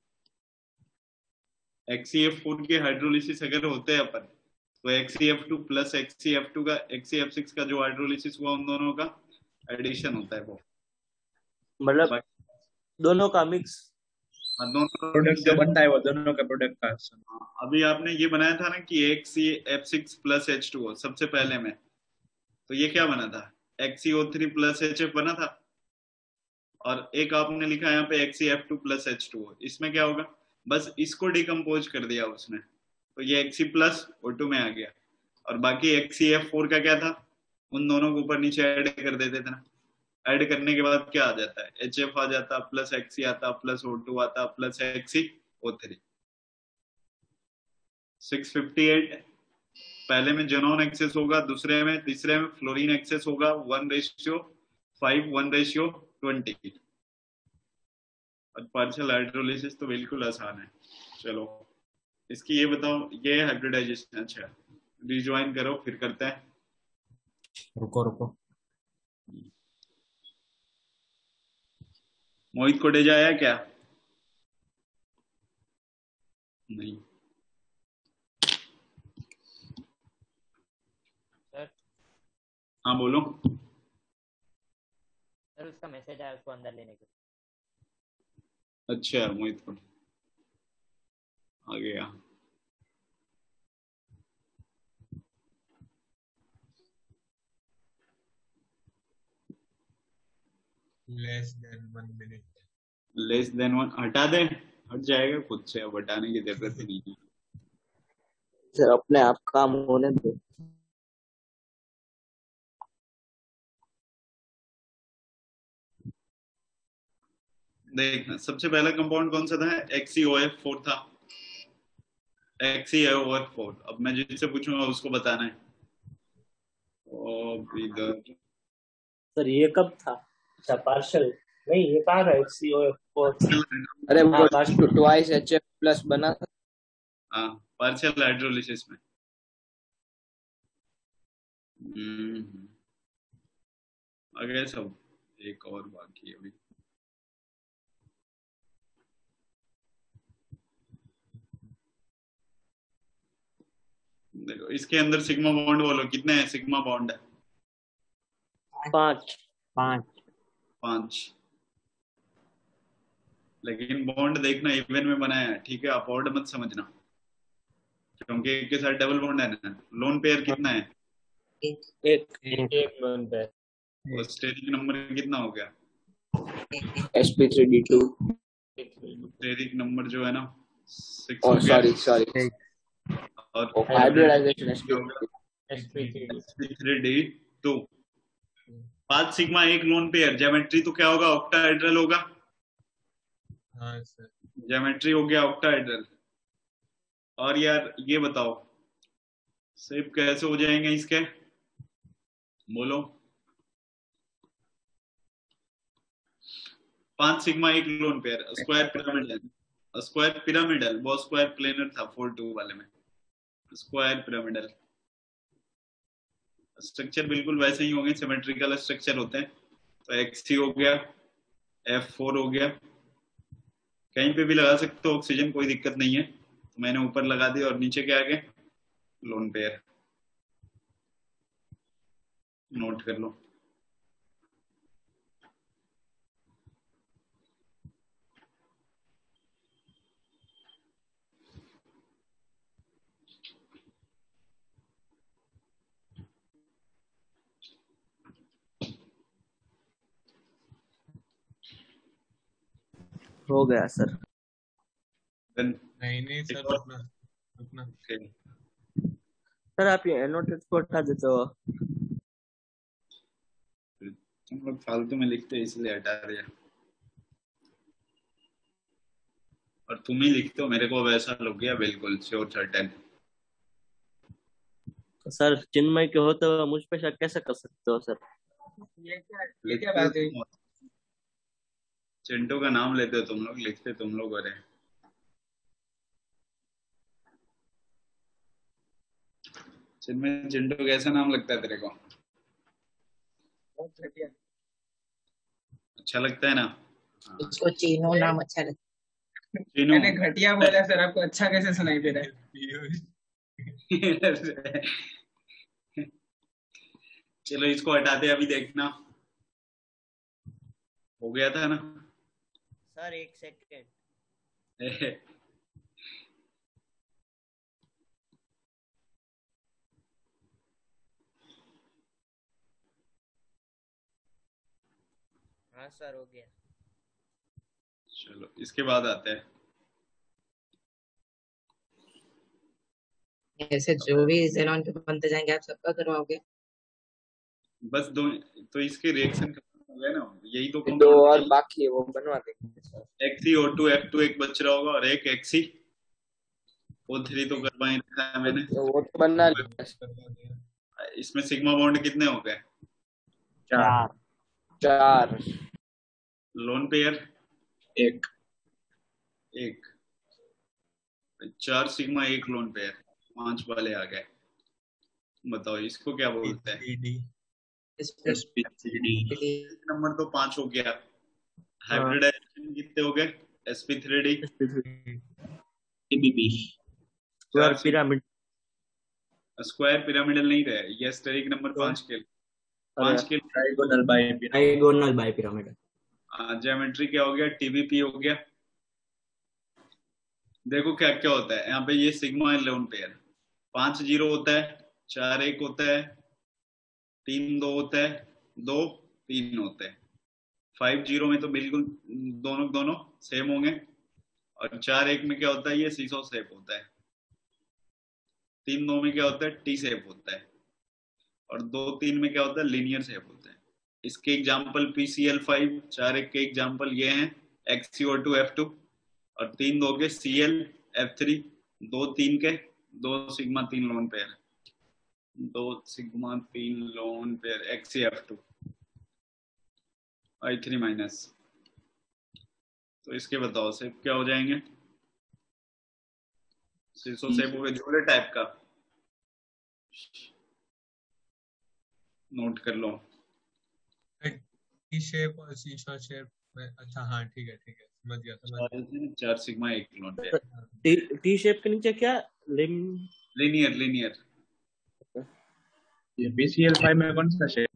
एक्सी एफ फोर के हाइड्रोलिसिस अगर होते हैं अपन, तो X E F two plus X E F two का, एक्सी एफ सिक्स का जो हाइड्रोलिसिस हुआ, उन दोनों का एडिशन होता है वो, मतलब दोनों का मिक्स दोनों प्रोडक्ट जो बनता है वो दोनों का प्रोडक्ट का। अभी आपने ये बनाया था ना कि X E F six plus H two O सबसे पहले में, तो ये क्या बना था? X E O three plus H F बना था, और एक आपने लिखा यहाँ पे X E F two plus H two O. इसमें क्या होगा, बस इसको डिकम्पोज कर दिया उसने, तो ये एक्सी प्लस ओ टू में आ गया, और बाकी एक्सी एफ फोर का क्या था, उन दोनों को ऊपर नीचे ऐड कर देते थे ना। ऐड करने के बाद क्या आ जाता है, एच एफ आ जाता, प्लस एक्सी आता, प्लस ओ टू आता, plus X E O three. Six fifty eight पहले में जेनॉन एक्सेस होगा, दूसरे में, तीसरे में फ्लोरीन एक्सेस होगा, one ratio five, one ratio twenty. और पार्शियल हाइड्रोलिसिस तो बिल्कुल आसान है। चलो इसकी ये बताओ, ये हाइब्रिडाइजेशन। अच्छा, रिज्वाइन करो फिर करते हैं। रुको रुको मोहित कोटेजा आया क्या? नहीं। सर हाँ बोलो। सर उसका मैसेज आया उसको अंदर लेने के। अच्छा मोहित को आ गया। Less than one minute. Less than one हटा दे, हट जाएगा खुद से, अब हटाने की जरूरत ही नहीं है। सर अपने आप काम होने दो। देखना सबसे पहला कंपाउंड कौन सा था, एक्सी ओ एफ फोर था, एक्सी ओ एफ फोर। अब मैं जिससे पूछूंगा उसको बताना है। और इधर सर ये कब था? अच्छा पार्शल नहीं, ये कहाँ था? X E O F four. अरे वो हाँ, ट्वाइस एच एफ प्लस बना था। हाँ पार्शियल हाइड्रोलिसिस में। हम्म आगे सब, एक और बाकी है अभी। देखो इसके अंदर सिग्मा बॉन्ड बोलो, कितने हैं सिग्मा बॉन्ड? पांच पांच पांच। लेकिन बॉन्ड देखना इवन में बनाया है, ठीक है? आप ऑड मत समझना, क्योंकि एक के साथ डबल बॉन्ड है ना। लोन पेयर कितना है? एक एक लोन पे और स्टेरिक नंबर कितना हो गया? S P three D two. Steric number जो है ना सिक्स और हो गया। सॉरी सॉरी और hybridization S P three D two. पांच सिग्मा एक लोन पेयर। ज्योमेट्री तो क्या होगा, ऑक्टाहेड्रल होगा। हाँ सर। ज्योमेट्री हो गया ऑक्टाहेड्रल। और यार ये बताओ शेप कैसे हो जाएंगे इसके, बोलो। पांच सिग्मा एक lone pair, square pyramidal. Square pyramidal वो स्क्वायर प्लेनर था फोर टू वाले में। स्क्वायर पिरामिडल स्ट्रक्चर बिल्कुल वैसे ही होंगे, सिमेट्रिकल स्ट्रक्चर होते हैं। तो एक्सी हो गया, एफ फोर हो गया, कहीं पे भी लगा सकते हो ऑक्सीजन, कोई दिक्कत नहीं है। तो मैंने ऊपर लगा दिया, और नीचे क्या आ गया, लोन पेयर। नोट कर लो। हो गया सर। Then नहीं नहीं सर, रुकना रुकना। okay. सर आप ये एनोटेट को हटा देते हो। तुम लोग फालतू में लिखते हो इसलिए हटा दिया, और तुम ही लिखते हो, मेरे को वैसा लग गया बिल्कुल श्योर सर्टेन। सर चिन्मय के होते हुए मुझ पे शक कैसे कर सकते हो सर? ये क्या ये क्या बात है? चिंटू का नाम लेते हो तुम लोग, लिखते तुम लोग हो रहे। चिन्मय, चिंटू कैसा नाम लगता है तेरे को? बहुत घटिया। अच्छा लगता है ना? उसको चीनो नाम अच्छा लगता है। चीनू मैंने घटिया बोला सर, आपको अच्छा कैसे सुनाई दे रहा है? चलो इसको हटाते, अभी देखना हो गया था ना सर एक सेकेंड। हाँ सर हो गया। चलो इसके बाद आते हैं, ऐसे जो भी जेनॉन के बनते जाएंगे आप सबका करवाओगे? बस दो तो इसके रिएक्शन हो गए ना, यही तो दो और बाकी है वो बनवा देंगे। X E O two F two एक बच रहा होगा और एक एक्सी ओ थ्री तो करवाई रखा है मैंने, वो तो बनना लिया। इसमें सिग्मा बॉन्ड कितने हो गए? चार चार लोन पेयर एक एक, चार सिग्मा एक लोन पेयर, पांच वाले आ गए। बताओ इसको क्या बोलते हैं? नंबर तो पांच हो गया। हाइब्रिडाइजेशन कितने हो गए? S P three D square pyramid. Square pyramidal नहीं रहे, ये स्टेरिक नंबर पांच के पांच के diagonal by diagonal by pyramid. Geometry क्या हो गया? टीबीपी हो गया। देखो क्या क्या होता है यहाँ पे, ये सिग्मा लोन पेयर पांच जीरो होता है, चार एक होता है, तीन दो होता है, दो तीन होते हैं। फाइव जीरो में तो बिल्कुल दोनों दोनों सेम होंगे, और चार एक में क्या होता है? ये सीसो शेप होता है। तीन दो में क्या होता है? टी शेप होता है। और दो तीन में क्या होता है? लीनियर शेप होता है। इसके example P C L five, चार एक के एग्जाम्पल ये हैं X C O two F two, और तीन दो के सी एल एफ थ्री, दो तीन के दो सिग्मा तीन लोन पेयर, दो सिग्मा तीन lone pair X C F two I three minus. तो इसके बताओ शेप क्या हो जाएंगे? सीसो शेप हो गए, जोड़े टाइप का, नोट कर लो। टी शेप और सीसो शेप में, अच्छा हाँ ठीक है ठीक है, समझ गया समझ गया। चार सिग्मा एक lone pair. T T shape के नीचे क्या? लिम लीनियर लीनियर। ये बी सी एल फाइव में कौन सा शेप?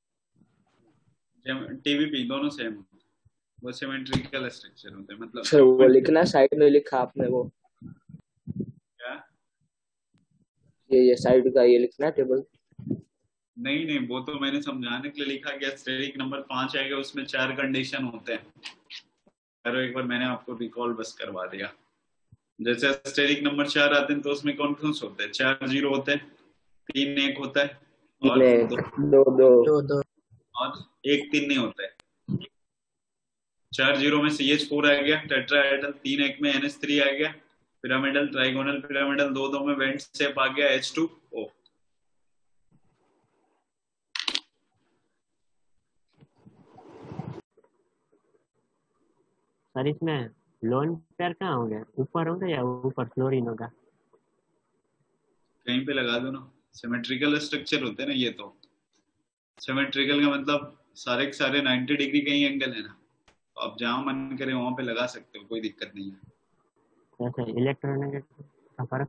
टीवीपी दोनों सेम, वो सिमेट्रिकल स्ट्रक्चर होते हैं। मतलब सर वो लिखना साइड में लिखा आपने, वो क्या? ये ये साइड का ये लिखना टेबल। नहीं नहीं, वो तो मैंने समझाने के लिए लिखा कि स्टेरिक नंबर पांच आएगा, उसमें चार कंडीशन होते हैं। अरे एक बार मैंने आपको रिकॉल बस करवा दिया। जैसे स्टेरिक नंबर चार आते हैं तो उसमें कौन कौन से होते हैं? चार जीरो होते हैं, तीन एक होता है, और दो दो दो दो दो और एक तीन नहीं होता है। चार जीरो में सी एच फोर आ गया टेट्राहेड्रल, तीन एक में एन एच थ्री आ गया पिरामिडल, ट्राइगोनल पिरामिडल, दो दो में वेंट शेप आ गया एच टू ओ। सर इसमें लोन पेयर कहाँ होंगे? ऊपर होंगे या ऊपर फ्लोरिन होगा? कहीं पे लगा दो ना, सिमेट्रिकल स्ट्रक्चर होते हैं ना ये। तो सिमेट्रिकल का मतलब सारे के सारे नाइंटी डिग्री का ही एंगल है ना, तो आप जहां मन करे वहां पे लगा सकते हो, कोई दिक्कत नहीं है। ऐसे इलेक्ट्रोनेगेटिव का फर्क?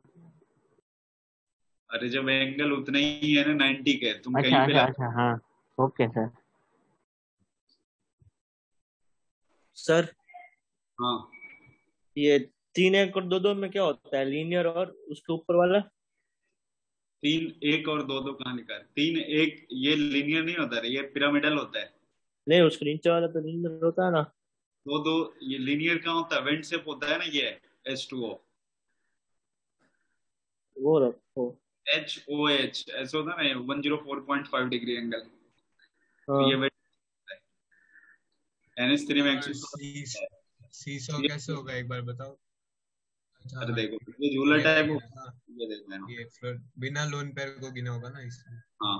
अरे जब एंगल उतना ही है ना नाइंटी के, तुम अच्छा कहीं पे अच्छा लगा। अच्छा हाँ ओके सर। सर हाँ ये तीन एक और दो दो में क्या होता है? लीनियर और उसके ऊपर वाला? तीन एक और दो दो कहाँ लिखा है? तीन एक ये लीनियर नहीं होता है, ये पिरामिडल होता है। नहीं उसके नीचे वाला तो लीनियर होता है ना। दो दो ये लीनियर कहाँ होता है, वेंट शेप होता है ना, ये एच टू ओ, वो रखो। एच ओ एच ऐसा होता है ना, one zero four point five degree angle, तो हाँ ये वेंट एन एच थ्री में और सी सीसो कैसे होगा एक बार बताओ। अच्छा अरे हाँ, देखो ये झूला ये टाइप ये होगा, हाँ ये देखो यहाँ पे। ये फ्लोट बिना लोन पेयर को गिना होगा ना इसमें। हाँ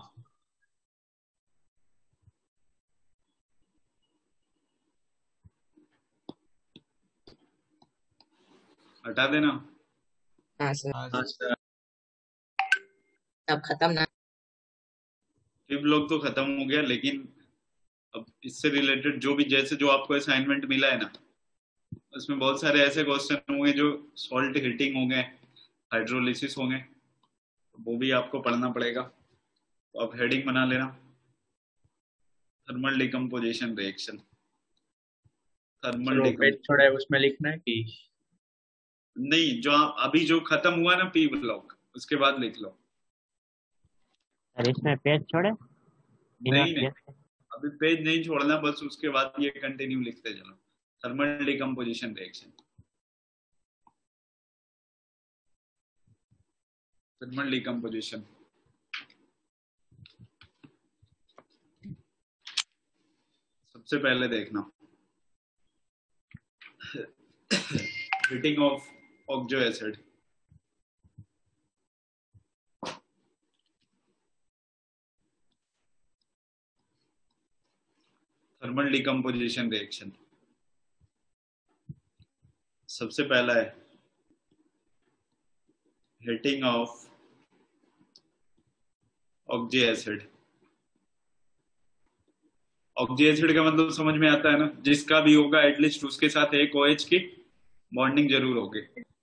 हटा देना। हाँ सर, हाँ हाँ सर। सर। अब खत्म ना। ट्रिप लॉग तो खत्म हो गया, लेकिन अब इससे रिलेटेड जो भी, जैसे जो आपको असाइनमेंट मिला है ना, उसमें बहुत सारे ऐसे क्वेश्चन होंगे जो सॉल्ट हीटिंग होंगे, हाइड्रोलिसिस होंगे, वो भी आपको पढ़ना पड़ेगा। तो आप हेडिंग बना लेना, थर्मल डिकम्पोजिशन रिएक्शन, थर्मल जो डिकम पेज छोड़ा है उसमें लिखना है कि नहीं, जो आप अभी जो खत्म हुआ ना पी ब्लॉक, उसके बाद लिख लो। सर इसमें पेज छोड़े बिना नहीं नहीं, पेज? अभी पेज नहीं छोड़ना, बस उसके बाद ये कंटिन्यू लिखते चलो, thermal decomposition reaction, thermal decomposition. सबसे पहले देखना heating of oxo acid, thermal decomposition reaction. सबसे पहला है heating of oxo acid. Oxo acid का मतलब समझ में आता है ना, जिसका भी होगा एटलीस्ट उसके साथ एक OH की बॉन्डिंग जरूर होगी।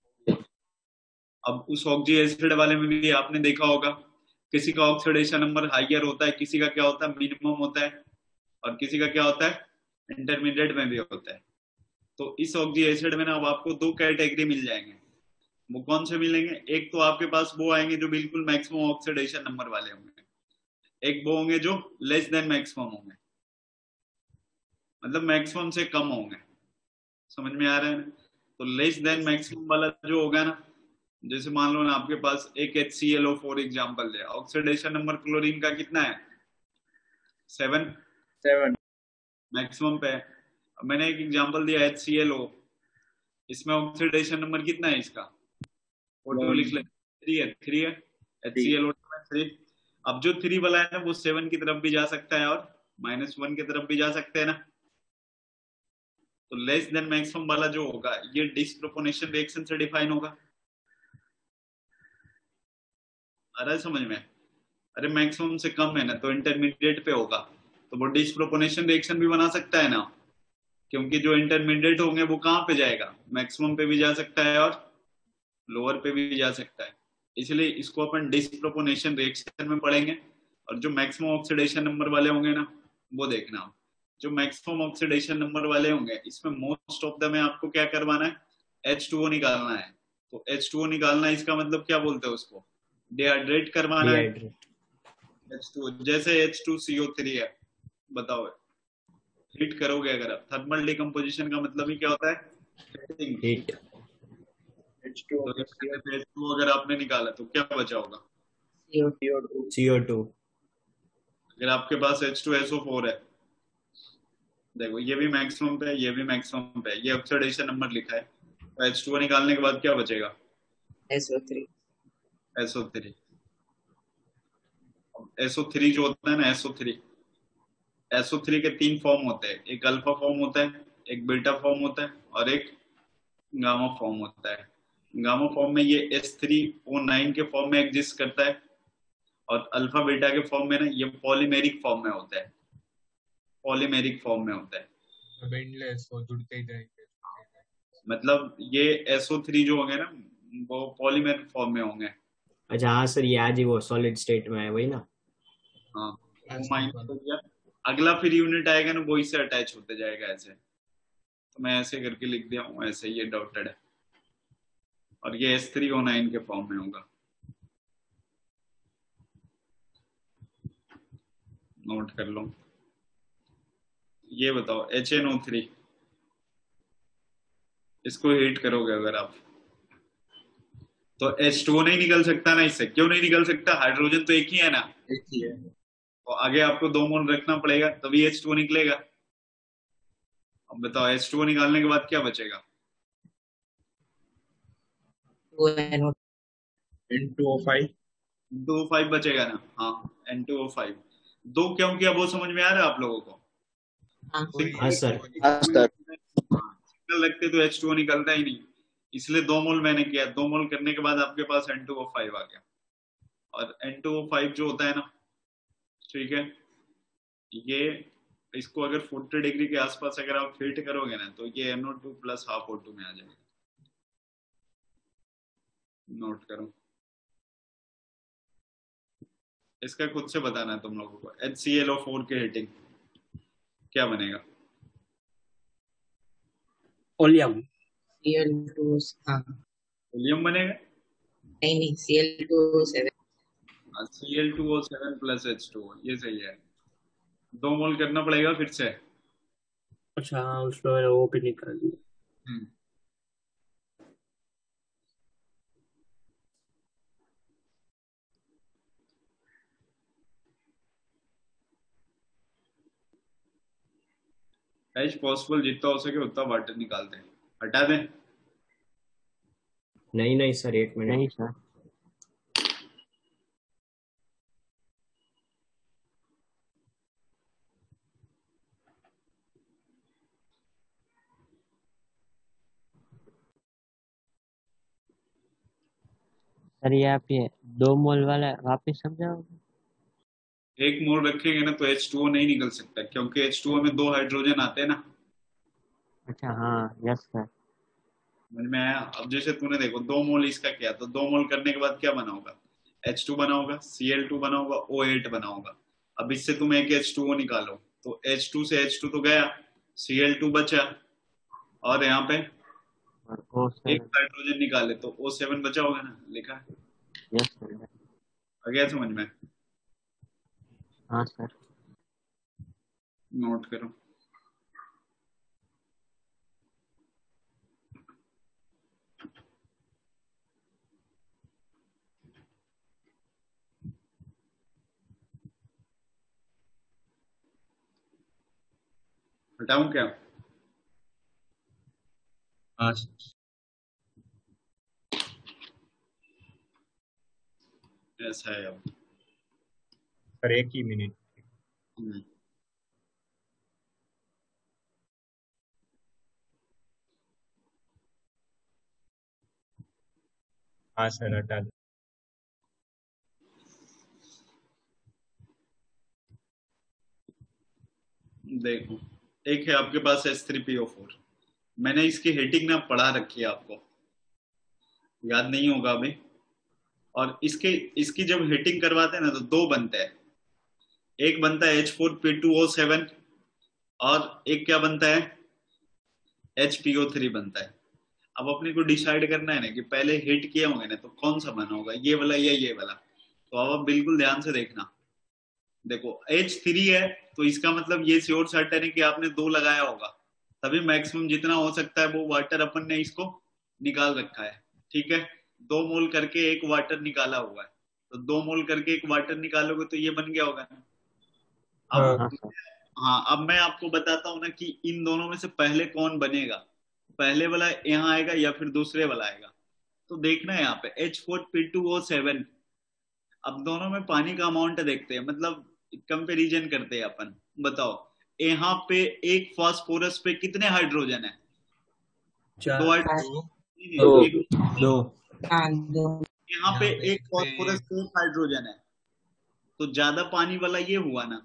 अब उस ऑक्सो एसिड वाले में भी आपने देखा होगा, किसी का ऑक्सीडेशन नंबर हाइयर होता है, किसी का क्या होता है मिनिमम होता है, और किसी का क्या होता है इंटरमीडिएट में भी होता है। तो इस ऑक्सो एसिड में ना अब आपको दो कैटेगरी मिल जाएंगे। वो कौन से मिलेंगे, एक तो आपके पास वो आएंगे जो बिल्कुल मैक्सिमम ऑक्सीडेशन नंबर वाले होंगे, एक वो होंगे जो लेस देन मैक्सिमम होंगे, मतलब मैक्सिमम से कम होंगे। समझ में आ रहा है ना? तो लेस देन मैक्सिमम वाला जो होगा ना, जैसे मान लो ना आपके पास एक H C L O for example है, ऑक्सीडेशन नंबर क्लोरीन का कितना है, सेवन, सेवन मैक्सिमम पे है। अब मैंने एक एग्जाम्पल दिया एच सी एल ओ, इसमें ऑक्सीडेशन नंबर कितना है इसका, ओ टू लिख ले, थ्री है, थ्री है, H C L O three. अब जो थ्री वाला है ना वो सेवन की तरफ भी जा सकता है और माइनस वन की तरफ भी जा सकते हैं ना। तो लेस देन मैक्सिमम वाला जो होगा ये डिस्प्रोपोर्शनल रिएक्शन से डिफाइन होगा। अरे समझ में, अरे मैक्सिमम से कम है ना तो इंटरमीडिएट पे होगा, तो वो डिस्प्रोपोर्शनल रिएक्शन भी बना सकता है ना, क्योंकि जो इंटरमीडिएट होंगे वो कहाँ पे जाएगा, मैक्सिमम पे भी जा सकता है और लोअर पे भी जा सकता है। इसलिए इसको अपन डिस्प्रोपोर्शनल रिएक्शन में पढ़ेंगे। और जो मैक्सिमम ऑक्सीडेशन नंबर वाले होंगे ना, वो देखना, जो मैक्सिमम ऑक्सीडेशन नंबर वाले होंगे इसमें मोस्ट ऑफ द में आपको क्या करवाना है, एच टू ओ निकालना है। तो एच टू ओ निकालना है, इसका मतलब क्या बोलते हैं उसको, डिहाइड्रेट करवाना है एच टू ओ, जैसे H two C O three है। बताओ हीट करोगे अगर आप, थर्मल डिकम्पोजिशन का मतलब ही क्या होता है, हीट। एच टू ओ, तो एच टू ओ अगर आपने निकाला तो क्या बचा होगा, सी ओ टू। अगर आपके पास H two S O four है, देखो ये भी मैक्सिमम पे है, ये भी मैक्सिमम पे है, ये ऑक्सीडेशन नंबर लिखा है, तो एच टू ओ निकालने के बाद क्या बचेगा, S O three. S O three. S O three जो होता है ना, S O three, S O three के तीन फॉर्म होते हैं, एक अल्फा फॉर्म होता है, एक बीटा फॉर्म होता है और एक गामा फॉर्म होता है। गामा फॉर्म में ये एस थ्री ओ नाइन के फॉर्म में एग्जिस्ट करता है, और अल्फा बीटा के फॉर्म में ना ये पॉलीमेरिक फॉर्म में होता है, पॉलीमेरिक फॉर्म में होता है, बेंडलेस वो जुड़ते ही जाएंगे। मतलब ये एस ओ थ्री जो होंगे ना वो पॉलीमेरिक फॉर्म में होंगे। अच्छा हाँ सर, ये आज ही वो सॉलिड स्टेट में है वही ना। हाँ वो माइनस हो गया, अगला फिर यूनिट आएगा ना वो इससे अटैच होते जाएगा ऐसे, तो मैं ऐसे करके लिख दिया हूँ, ऐसे ये डॉटेड है, और ये एस थ्री ओ नाइन के फॉर्म में होगा, नोट कर लो। ये बताओ एच एन ओ थ्री, इसको हीट करोगे अगर आप, तो एच टू ओ नहीं निकल सकता ना इससे। क्यों नहीं निकल सकता? हाइड्रोजन तो एक ही है ना, एक ही है। तो आगे आपको दो मोल रखना पड़ेगा तभी एच टू ओ निकलेगा। अब बताओ एच टू ओ निकालने के बाद क्या बचेगा? N two O five N two O five बचेगा ना। हाँ, एन टू ओ फाइव। दो क्यों किया वो समझ में आ रहा है आप लोगों को? हाँ सर। हाँ सर। सिंगल रखते तो एच टू ओ निकलता ही नहीं, इसलिए दो मोल मैंने किया। दो मोल करने के बाद आपके पास एन टू ओ फाइव आ गया। और एन टू ओ फाइव जो होता है ना, ठीक है, ये इसको अगर फोर्टी डिग्री के आसपास अगर आप हीट करोगे ना तो ये N O two plus half O two में आ जाएगा। नोट करो, इसका खुद से बताना है तुम लोगों को। H C L O four के हीटिंग क्या बनेगा? ओलियम। सी एल टू, हाँ ओलियम बनेगा। नहीं नहीं C L two seven. C L two O seven plus H two O, ये सही है। दो मोल करना पड़ेगा फिर से। अच्छा हाँ, उसमें मैंने वो भी निकाल दिया। हम्म एच पॉसिबल जितना हो सके उतना वाटर निकालते हैं। हटा दें? नहीं नहीं सर, एक मिनट। नहीं सर। सर ये आप ये दो मोल वाला वापस समझाओगे? एक मोल रखेंगे ना तो एच टू ओ नहीं निकल सकता, क्योंकि एच टू ओ में दो हाइड्रोजन आते हैं ना। अच्छा हाँ, यस सर। समझ में आया? अब जैसे तूने देखो दो मोल इसका किया, तो दो मोल करने के बाद क्या बना होगा? एच टू बना होगा, सी एल टू बना होगा, ओ एट बना होगा। अब इससे तुम एक एच टू ओ निकालो, तो एच टू से एच टू तो गया, सी एल टू बचा, और यहाँ पे और ओ एक सेवन। हाइड्रोजन निकाले तो ओ सेवन बचा होगा ना, लिखा है। Yes sir. आ गया समझ में? हाँ सर। नोट करो। हटाऊं क्या? हाँ ऐसा है अब। सर, एक ही मिनट। हम्म। हाँ सर, हटा दो। देखो, एक है आपके पास S three P O four. मैंने इसकी हीटिंग ना पढ़ा रखी है, आपको याद नहीं होगा अभी। और इसके इसकी जब हीटिंग करवाते हैं ना तो दो बनते हैं। एक बनता है H four P two O seven, और एक क्या बनता है? एच पी ओ थ्री बनता है। अब अपने को डिसाइड करना है ना कि पहले हिट किए होंगे ना तो कौन सा बना होगा, ये वाला या ये वाला। तो अब आप बिल्कुल ध्यान से देखना। देखो एच थ्री है तो इसका मतलब ये श्योर सर्टेन है कि आपने दो लगाया होगा, तभी मैक्सिमम जितना हो सकता है वो वाटर अपन ने इसको निकाल रखा है। ठीक है, दो मोल करके एक वाटर निकाला हुआ है, तो दो मोल करके एक वाटर निकालोगे तो ये बन गया होगा ना। अब हाँ सर। हाँ, अब मैं आपको बताता हूँ ना कि इन दोनों में से पहले कौन बनेगा। पहले वाला यहाँ आएगा या फिर दूसरे वाला आएगा। तो देखना है यहाँ पे H four P two O seven. अब दोनों में पानी का अमाउंट देखते हैं, मतलब कंपेरिजन करते हैं अपन। बताओ यहाँ पे एक फास्फोरस पे कितने हाइड्रोजन है? दो हाइड्रोजन। दो। एक दो। हाँ दो। यहाँ पे यहाँ पे एक एक पे फास्फोरस पे एक हाइड्रोजन है, तो ज्यादा पानी वाला ये हुआ ना।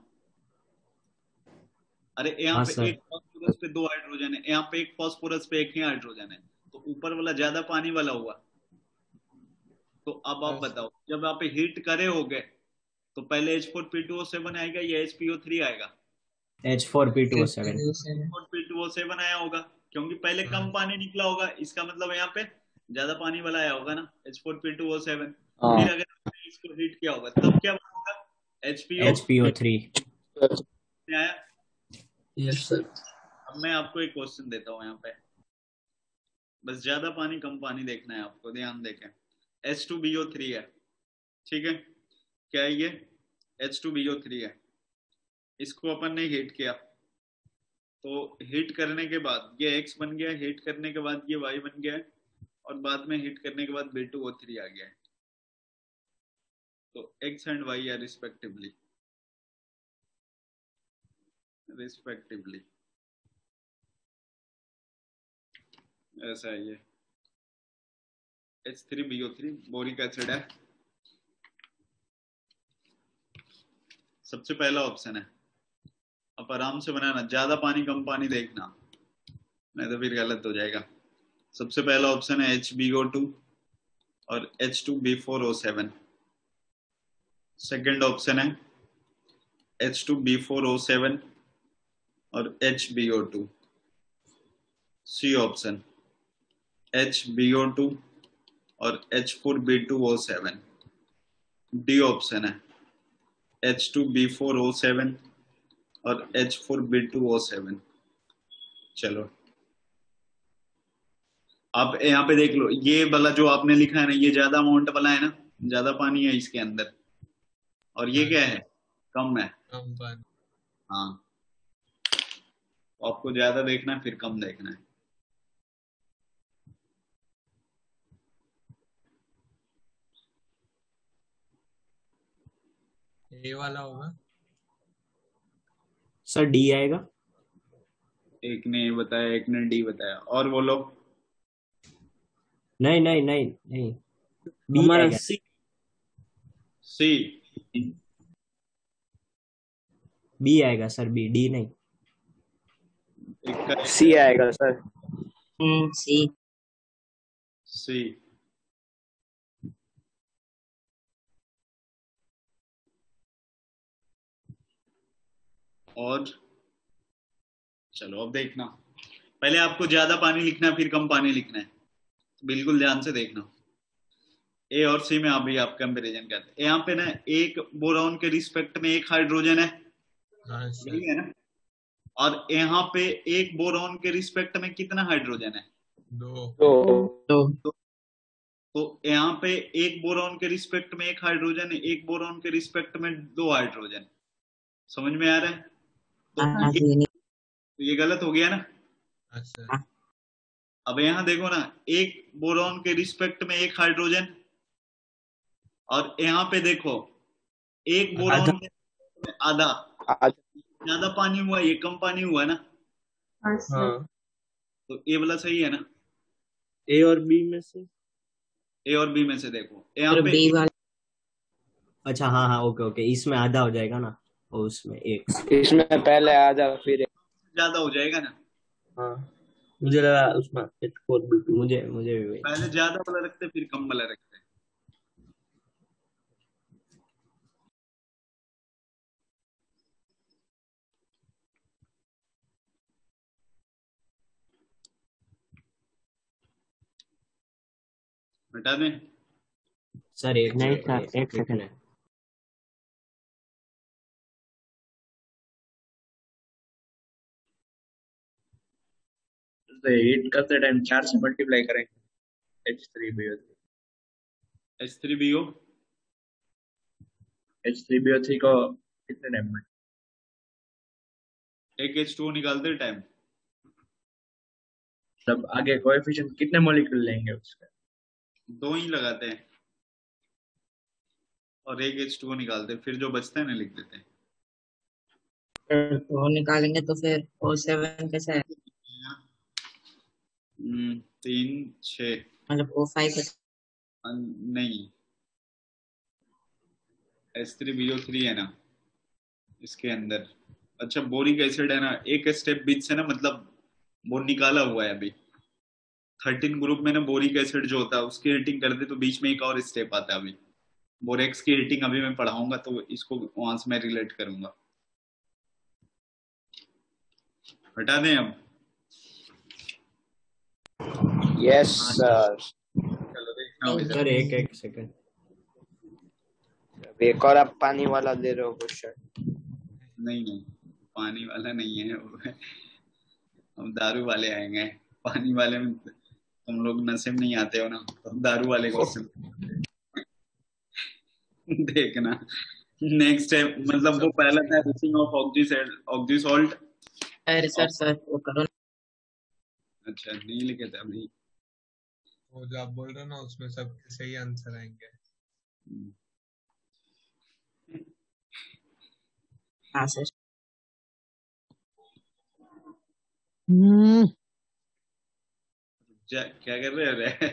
अरे यहाँ हाँ पे सर। एक फास्फोरस पे दो हाइड्रोजन है, यहाँ पे एक फास्फोरस पे एक ही हाइड्रोजन है, तो ऊपर वाला ज्यादा पानी वाला हुआ। तो अब आप बताओ, जब आप हीट करे होगे तो पहले H four P two O seven आएगा या एच पी ओ थ्री आएगा? H four P two O seven. H four P two O seven आया होगा, क्योंकि पहले कम पानी निकला होगा। इसका मतलब यहाँ पे ज्यादा पानी वाला आया होगा ना, H four P two O seven. हाँ। फिर अगर आपने इसको हीट किया होगा तब क्या होगा? H P O H P O three. आया। Yes sir. अब मैं आपको एक क्वेश्चन देता हूँ यहाँ पे। बस ज्यादा पानी कम पानी देखना है आपको, ध्यान देखें। H two B O three है, ठीक है, क्या है ये? H two B O three है। इसको अपन ने हीट किया, तो हीट करने के बाद ये X बन गया, हीट करने के बाद ये Y बन गया है, और बाद में हीट करने के बाद बी टू ओ थ्री आ गया है। तो X एंड Y है रिस्पेक्टिवली रिस्पेक्टिवली ऐसा है ये। H three B O three boric acid है, सबसे पहला ऑप्शन है। अब आराम से बनाना, ज्यादा पानी कम पानी देखना, नहीं तो फिर गलत हो जाएगा। सबसे पहला ऑप्शन है एच बी ओ टू और H two B four O seven. Second option है H two B four O seven और H B O two. C option H B O two और H four B two O seven. D option है H two B four O seven और H four B two O seven. चलो आप यहाँ पे देख लो, ये वाला जो आपने लिखा है ना, ये ज्यादा अमाउंट वाला है ना, ज्यादा पानी है इसके अंदर, और ये क्या है? कम है, कम पानी। हाँ, तो आपको ज्यादा देखना है फिर कम देखना है। ए वाला होगा सर, डी आएगा। एक ने बताया, एक ने डी बताया, और बोलो। नहीं नहीं नहीं नहीं, बी हमारा आएगा। सी सी बी आएगा सर, बी, डी नहीं। एक का सी आएगा सर। हम्म सी। सी। और चलो अब देखना, पहले आपको ज्यादा पानी लिखना है फिर कम पानी लिखना है, तो बिल्कुल ध्यान से देखना। ए और सी में अभी आप कंपैरिजन करते हैं। यहाँ पे ना एक बोरॉन के रिस्पेक्ट में एक हाइड्रोजन है, हाँ सर। यही है ना, और यहाँ पे एक बोरॉन के रिस्पेक्ट में कितना हाइड्रोजन है? दो। दो। तो, तो यहाँ पे एक बोरॉन के रिस्पेक्ट में एक हाइड्रोजन है, एक बोरॉन के रिस्पेक्ट में दो हाइड्रोजन। समझ में आ रहा है? तो हाँ, ये, तो ये गलत हो गया ना। अच्छा। अब यहाँ देखो ना, एक बोरॉन के रिस्पेक्ट में एक हाइड्रोजन, और यहाँ पे देखो एक बोरॉन में आधा। ज्यादा पानी हुआ, ये कम पानी हुआ है ना। हाँ, तो ए वाला सही है ना? ए और बी में से ए और बी में से देखो, यहाँ पे बी वाला। अच्छा, हाँ हाँ, ओके ओके, इसमें आधा हो जाएगा ना, और उसमें एक। इसमें पहले आधा फिर ज्यादा हो जाएगा ना। हाँ, मुझे लगा उसमें एच फोर बी टू। मुझे मुझे भी वही। पहले ज्यादा वाला रखते फिर कम वाला रखते। हटा दें सर, एक नहीं एक, सर, एक, एक सेकंड है। हीट करते टाइम चार से मल्टीप्लाई करेंगे H three B O three. H three B O H three B O three को कितने टाइम में? एक एच टू निकालते टाइम तब आगे कोएफिशिएंट कितने मॉलिक्यूल लेंगे उसका? दो ही लगाते हैं और एक एच टू निकालते हैं, फिर जो बचता है ना लिख देते हैं। वो निकालेंगे तो फिर ओ सेवन कैसा है? हम्म, तीन छ मतलब ओ फाइव नहीं, H three B O three है ना इसके अंदर। अच्छा, बोरिक एसिड है ना, एक स्टेप बीच से ना, मतलब वो निकाला हुआ है अभी। थर्टीन ग्रुप में ना बोरिक एसिड जो होता है उसकी हीटिंग कर दे तो बीच में एक और स्टेप आता है। अभी बोरेक्स की हीटिंग अभी मैं पढ़ाऊंगा तो इसको वहां से मैं रिलेट करूंगा। हटा दें अब? Yes sir. चलो देखना सर, एक एक सेकंड। एक और आप पानी वाला दे रहे हो क्वेश्चन? नहीं नहीं, पानी वाला नहीं है वो, हम दारू वाले आएंगे। पानी वाले में तुम लोग नशे में नहीं आते हो ना, तो दारू वाले क्वेश्चन देखना। नेक्स्ट है, मतलब वो पहला था रिचिंग ऑफ ऑक्सीसॉल्ट। अरे सर सर वो करो ना। अच्छा नहीं लिखे थे अभी। वो जो आप बोल रहे हो ना उसमें सब सही आंसर आएंगे। हाँ सर। क्या क्या कर रहे रे?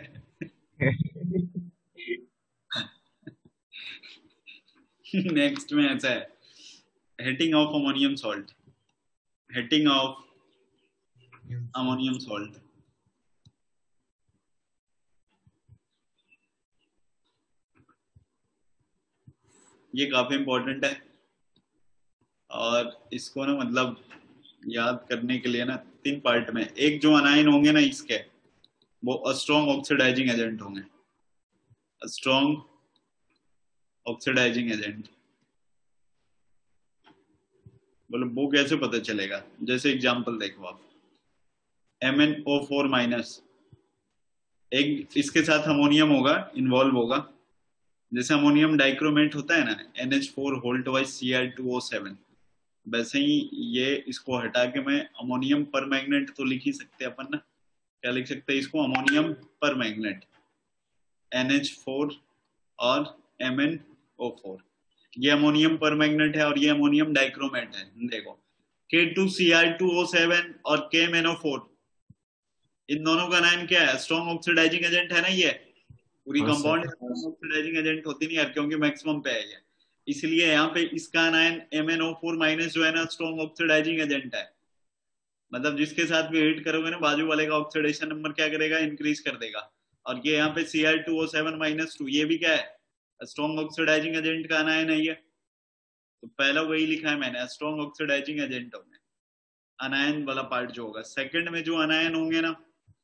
नेक्स्ट में ऐसा है, heating of ammonium salt. Heating of ammonium salt. ये काफी इंपॉर्टेंट है, और इसको ना मतलब याद करने के लिए ना तीन पार्ट में, एक जो अनायन होंगे ना इसके, वो स्ट्रॉन्ग ऑक्सीडाइजिंग एजेंट होंगे। स्ट्रॉन्ग ऑक्सीडाइजिंग एजेंट, बोलो वो कैसे पता चलेगा? जैसे एग्जांपल देखो आप, M N O four minus, एक इसके साथ अमोनियम होगा, इन्वॉल्व होगा। जैसे अमोनियम डाइक्रोमेट होता है ना, N H four whole twice C R two O seven, वैसे ही ये इसको हटा के मैं अमोनियम पर मैग्नेट तो लिख ही सकते अपन ना। क्या लिख सकते हैं इसको? Ammonium permanganate, N H four और एम एन ओ फोर। ये अमोनियम पर मैग्नेट है और ये अमोनियम डाइक्रोमेट है। देखो K two C R two O seven और K M N O four, इन दोनों का नाम क्या है? स्ट्रॉन्ग ऑक्सीडाइजिंग एजेंट है ना। ये पूरी हाँ सर। कंपाउंड ऑक्सीडाइजिंग एजेंट होती नहीं यार, क्योंकि मैक्सिमम पे है ये, इसलिए यहाँ पे इसका नाम M N O four minus जो है ना, स्ट्रॉन्ग ऑक्सीडाइजिंग एजेंट है। मतलब जिसके साथ भी हिट करोगे ना, बाजू वाले का ऑक्सीडेशन नंबर क्या करेगा? इंक्रीज कर देगा। और ये यहाँ पे C R two O seven minus two, ये भी क्या है? स्ट्रॉन्ग ऑक्सीडाइजिंग एजेंट का अनायन है ये। तो पहला वही लिखा है मैंने, स्ट्रॉन्ग ऑक्सीडाइजिंग एजेंट होंगे अनायन वाला पार्ट जो होगा। सेकंड में जो अनायन होंगे ना,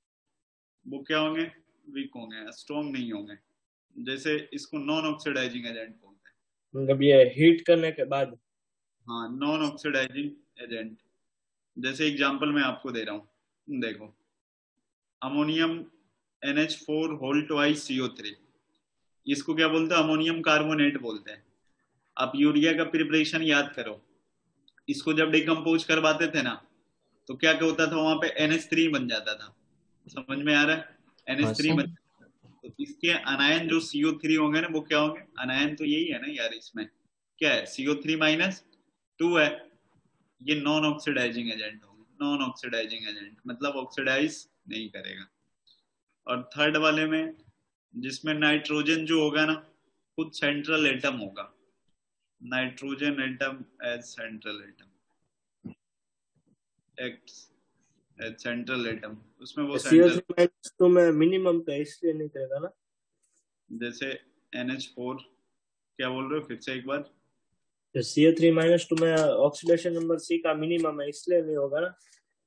वो क्या होंगे? वीक होंगे, स्ट्रॉन्ग नहीं होंगे। जैसे इसको नॉन ऑक्सीडाइजिंग एजेंट बोलते हैं। मतलब ये हीट करने के बाद। हाँ, नॉन ऑक्सीडाइजिंग एजेंट। जैसे एग्जांपल मैं आपको दे रहा हूँ, देखो ammonium N H four whole twice C O three, इसको क्या बोलते हैं? अमोनियम कार्बोनेट बोलते हैं। आप यूरिया का प्रिपरेशन याद करो, इसको जब डिकम्पोज करवाते थे ना, तो क्या क्या होता था वहां पे? एन एच थ्री बन जाता था। समझ में आ रहा है? एन हाँ एच थ्री सर। बन जाता था। तो इसके अनायन जो सी ओ थ्री होंगे ना, वो क्या होंगे? अनायन तो यही है ना यार, इसमें क्या है? C O three minus two है। ये नॉन ऑक्सीडाइजिंग एजेंट होंगे। नॉन ऑक्सीडाइजिंग एजेंट मतलब ऑक्सीडाइज नहीं करेगा। और थर्ड वाले में, जिसमें नाइट्रोजन जो होगा ना, खुद सेंट्रल एटम होगा। Nitrogen atom as central atom, acts as central atom, उसमें वो C O central. Three minus two में मिनिमम पे, इसलिए नहीं करेगा ना। जैसे एन एच फोर, क्या बोल रहे हो? फिर से एक बार। तो C O three minus two में ऑक्सीडेशन नंबर सी का मिनिमम है, इसलिए नहीं होगा ना।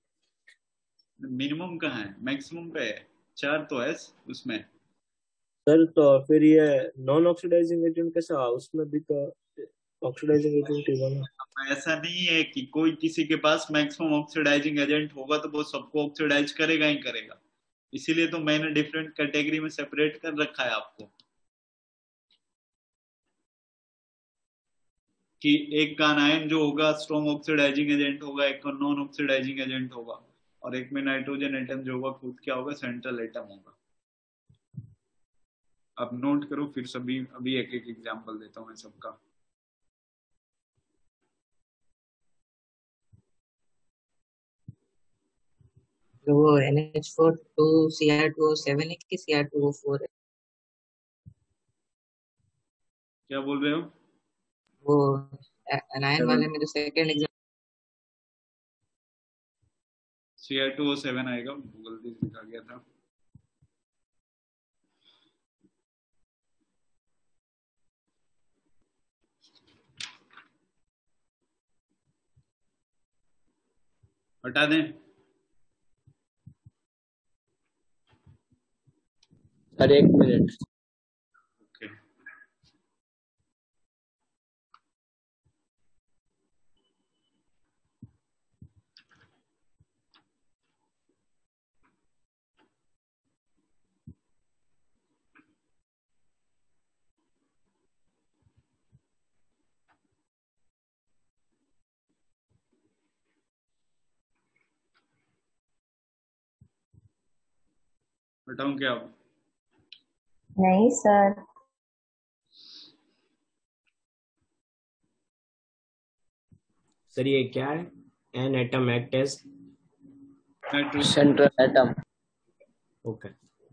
मिनिमम कहाँ है? मैक्सिमम पे है। चार तो है उसमें। सर तो फिर ये नॉन ऑक्सीडाइजिंग एजेंट कैसा हुआ? उसमें भी तो ऑक्सीडाइजिंग एजेंट ही बना। ऐसा नहीं है कि कोई किसी के पास मैक्सिमम ऑक्सीडाइजिंग एजेंट होगा तो वो सबको ऑक्सीडाइज करेगा ही करेगा। इसीलिए तो मैंने डिफरेंट कैटेगरी में सेपरेट कर रखा है आपको, कि एक का अनायन जो होगा स्ट्रॉन्ग ऑक्सीडाइजिंग एजेंट होगा, एक का नॉन ऑक्सीडाइजिंग एजेंट होगा, और एक में नाइट्रोजन एटम जो होगा खुद क्या होगा? सेंट्रल एटम होगा। अब नोट करो, फिर सभी अभी एक एक एग्जांपल देता हूँ मैं सबका। तो वो N H four two C R two O seven है कि C R two O four है? क्या बोल रहे हो? वो अनायन वाले में जो second exam. C R two O seven आएगा, गलती से लिखा गया था। हटा दें? सर एक मिनट। ओके। बताऊं क्या? नहीं सर। सर ये क्या है? N atom act as central atom. Okay.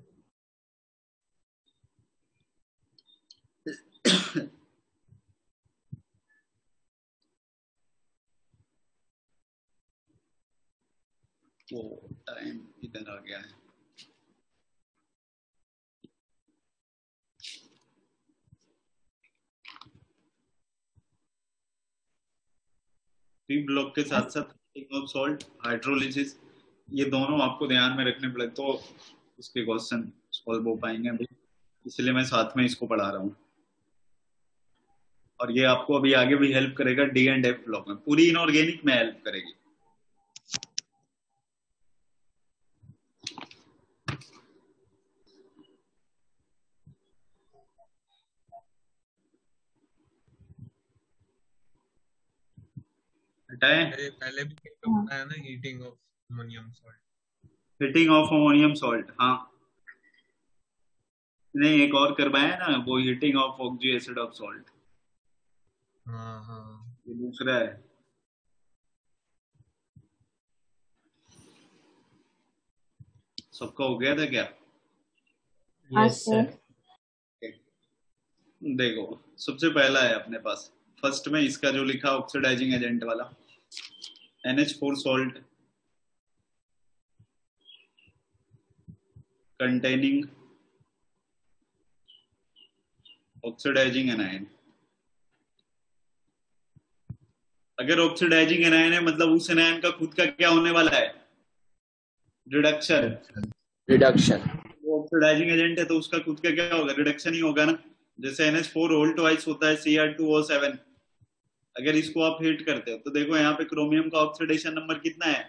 वो टाइम इधर आ गया है। पी ब्लॉक के साथ साथ ऑफ सॉल्ट, हाइड्रोलिसिस, ये दोनों आपको ध्यान में रखने पड़े तो इसके क्वेश्चन सॉल्व हो पाएंगे अभी, इसलिए मैं साथ में इसको पढ़ा रहा हूँ। और ये आपको अभी आगे भी हेल्प करेगा डी एंड एफ ब्लॉक में, पूरी इनऑर्गेनिक में हेल्प करेगी। पहले पहले भी बताया ना, heating of ammonium salt. Heating of ammonium salt, हाँ नहीं एक और करवाया ना, वो heating of oxy acid of salt. हाँ हाँ ये दूसरा है। सबका हो गया था क्या? Yes sir. देखो सबसे पहला है अपने पास, फर्स्ट में इसका जो लिखा ऑक्सीडाइजिंग एजेंट वाला N H four salt containing oxidizing anion. अगर ऑक्सीडाइजिंग एनायन है मतलब उस एनायन का खुद का क्या होने वाला है? रिडक्शन। रिडक्शन। वो ऑक्सीडाइजिंग एजेंट है तो उसका खुद का क्या होगा? रिडक्शन ही होगा ना। जैसे N H four whole twice होता है C R two O seven, अगर इसको आप हीट करते हो तो देखो यहाँ पे क्रोमियम का ऑक्सीडेशन नंबर कितना है?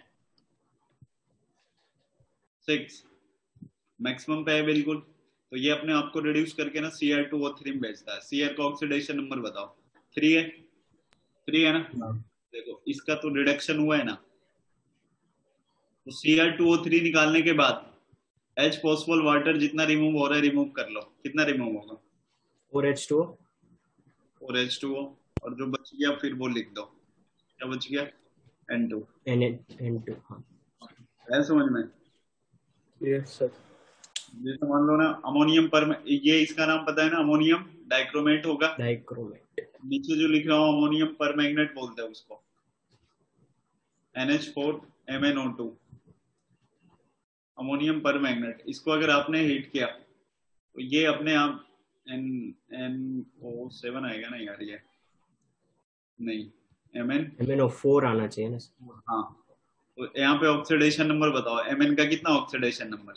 सिक्स, मैक्सिमम पे है बिल्कुल। तो ये अपने आप को रिड्यूस करके ना C R two O three में भेजता है। सी आर का ऑक्सीडेशन नंबर बताओ। थ्री है, थ्री है ना। देखो इसका तो रिडक्शन हुआ है ना, तो C R two O three निकालने के बाद H फॉस्फोल वाटर जितना रिमूव हो रहा है रिमूव कर लो। कितना रिमूव होगा? Four H two O. Four H two O, और जो बच गया फिर वो लिख दो। क्या बच गया? N two. N N two. हाँ है समझ में? Yes sir. जैसे मान लो ना अमोनियम पर, ये इसका नाम पता है ना, अमोनियम डाइक्रोमेट होगा। डाइक्रोमेट। नीचे जो लिख रहा हूँ अमोनियम पर मैग्नेट बोलते हैं उसको, N H four M N O two, ammonium permanganate. इसको अगर आपने हीट किया तो ये अपने आप एन एन ओ सेवन आएगा ना यार, ये नहीं M N M N O four आना चाहिए ना। हाँ, तो यहाँ पे ऑक्सीडेशन नंबर बताओ, एम एन का कितना ऑक्सीडेशन नंबर?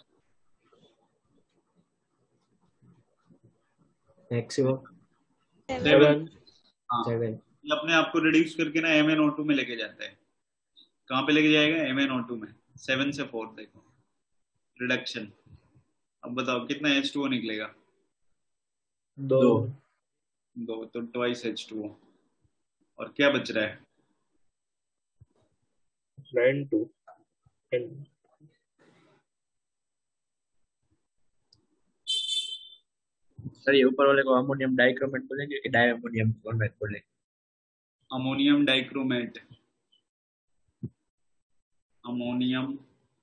Maximum seven. हाँ, सेवन। ये अपने आप को रिड्यूस करके ना एम एन ओ टू में लेके जाता है। कहाँ पे लेके जाएगा? एम एन ओ टू में। सेवन से फोर देखो रिडक्शन। अब बताओ कितना एच टू ओ निकलेगा? दो। दो, तो ट्वाइस एच टू ओ। और क्या बच रहा है? Nine to. सर ये ऊपर वाले को अमोनियम डाइक्रोमेट बोलेंगे कि डाई अमोनियम क्लोराइड बोलेंगे? Ammonium dichromate. Ammonium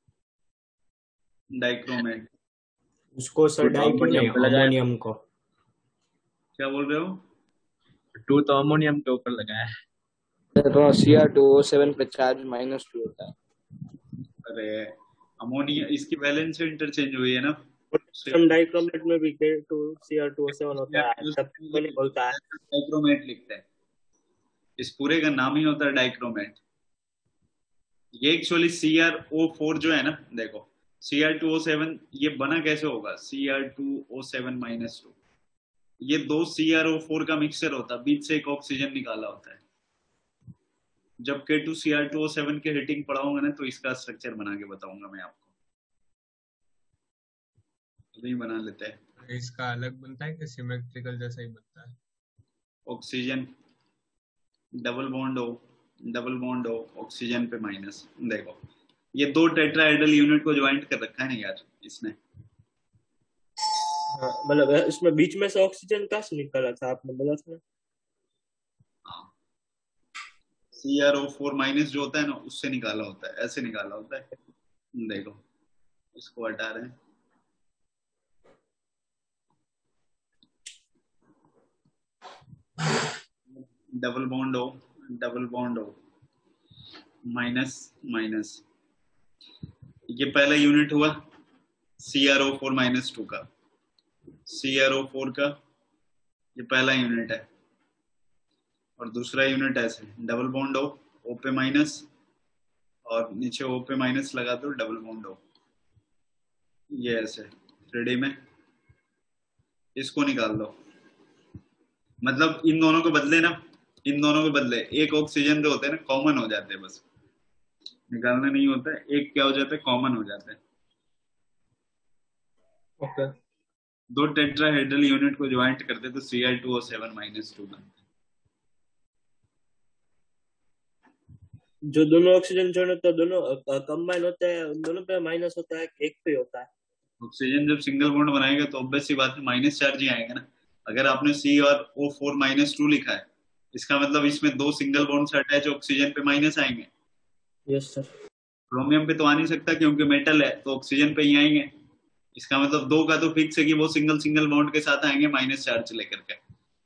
dichromate. उसको सर डाई क्यों नहीं, अमोनियम को? क्या बोल रहे हो? टू तो अमोनियम के ऊपर लगा है तो C R two O seven पे चार्ज माइनस टू होता है। अरे अमोनिया इसकी वैलेंस इंटरचेंज हुई है ना। डाइक्रोमेट में भी K two C R two O seven होता है, तब नहीं बोलता है डाइक्रोमेट लिखता है। इस पूरे का नाम ही होता है डाइक्रोमेट। ये actually C R O four जो है ना, देखो C R two O seven ये बना कैसे होगा? C R two O seven minus two, ये दो सी आर ओ फोर का मिक्सचर होता है, बीच से एक ऑक्सीजन निकाला होता है। जब K two C R two O seven के हीटिंग पढ़ाऊंगा ना तो इसका स्ट्रक्चर बना के बताऊंगा मैं आपको। नहीं बना लेते हैं। इसका अलग बनता है कि सिमेट्रिकल जैसा ही बनता है? ऑक्सीजन डबल बॉन्ड हो, डबल बॉन्ड हो, ऑक्सीजन पे माइनस। देखो ये दो टेट्राहेड्रल यूनिट को ज्वाइंट कर रखा है ना यार इसने, हाँ, मतलब इसमें बीच में से ऑक्सीजन कहाँ से निकाला था आपने बोला था ना? C R O four minus जो होता है ना उससे निकाला होता है, ऐसे निकाला होता है। देखो इसको हटा रहे हैं, डबल बॉन्ड हो, डबल बॉन्ड हो, माइनस माइनस, ये पहला यूनिट हुआ C R O four minus two का, सी आर ओ फोर का ये पहला यूनिट है, और दूसरा यूनिट ऐसे डबल बॉन्ड हो, ओ पे माइनस, और नीचे ओ पे माइनस लगा दो, डबल बॉन्ड हो, ये ऐसे थ्री डी में, इसको निकाल दो। मतलब इन दोनों को बदले ना, इन दोनों को बदले एक ऑक्सीजन जो होते हैं ना कॉमन हो जाते हैं, बस निकालना नहीं होता है, एक क्या हो जाता है कॉमन हो जाता है। ओके। दो टेट्राहेड्रल यूनिट को ज्वाइंट करते तो C L two O seven minus two बनता है। जो दोनों ऑक्सीजन जोड़े तो दोनों कंबाइन होते हैं, उन दोनों पे माइनस होता है, एक पे होता है? ऑक्सीजन जब सिंगल बॉन्ड बनाएगा तो ऑब्वियस सी बात है माइनस चार्ज ही आएगा ना। अगर आपने सी और ओ फोर माइनस टू लिखा है, इसका मतलब इसमें दो सिंगल बॉन्ड से अटैच ऑक्सीजन पे माइनस आएंगे। Yes sir. क्रोमियम पे तो आ नहीं सकता क्योंकि मेटल है, तो ऑक्सीजन पे ही आएंगे। इसका मतलब दो का तो फिक्स है कि वो सिंगल सिंगल बॉन्ड के साथ आएंगे माइनस चार्ज लेकर के।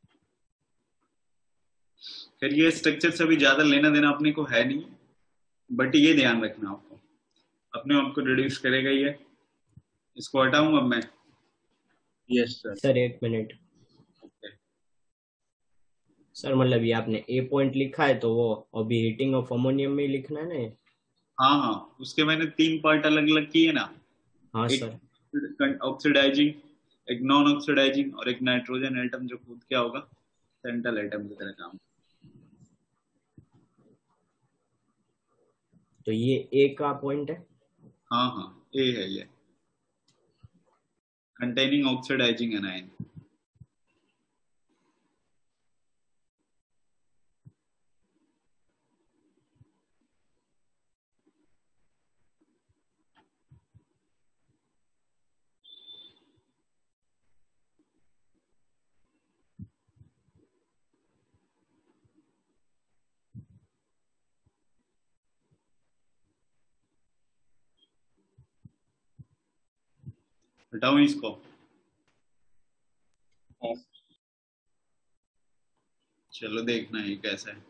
फिर ये स्ट्रक्चर से भी ज्यादा लेना देना अपने को है नहीं, बट ये ध्यान रखना आपको, अपने आप को रिड्यूस करेगा ये। इसको हटाऊं अब मैं? Yes sir. सर एक मिनट सर, मतलब ये आपने ए पॉइंट लिखा है तो वो अभी हीटिंग ऑफ अमोनियम में ही लिखना है ना? हाँ हाँ, उसके मैंने तीन पार्ट अलग अलग किए ना। हाँ एक सर। ऑक्सीडाइजिंग, एक नॉन ऑक्सीडाइजिंग, और एक नाइट्रोजन एटम जो खुद क्या होगा सेंट्रल एटम की तरह काम। तो ये ए का पॉइंट है? हाँ हाँ, ए है ये, कंटेनिंग ऑक्सीडाइजिंग एनायन। हटाऊं इसको? चलो देखना है कैसा है।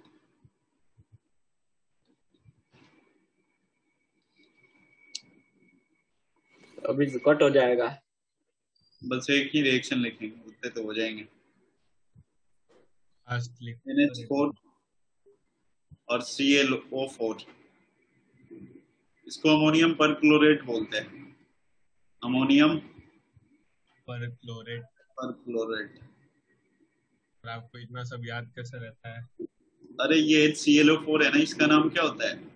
अभी तो कट हो जाएगा। बस एक ही रिएक्शन लिखेंगे, उतने तो हो जाएंगे। एन एच फोर और सी एल ओ फोर, इसको अमोनियम परक्लोरेट बोलते हैं। Ammonium perchlorate. परक्लोरेट। आपको इतना सब याद कैसे रहता है? अरे ये H C L O four है ना, इसका नाम क्या होता है?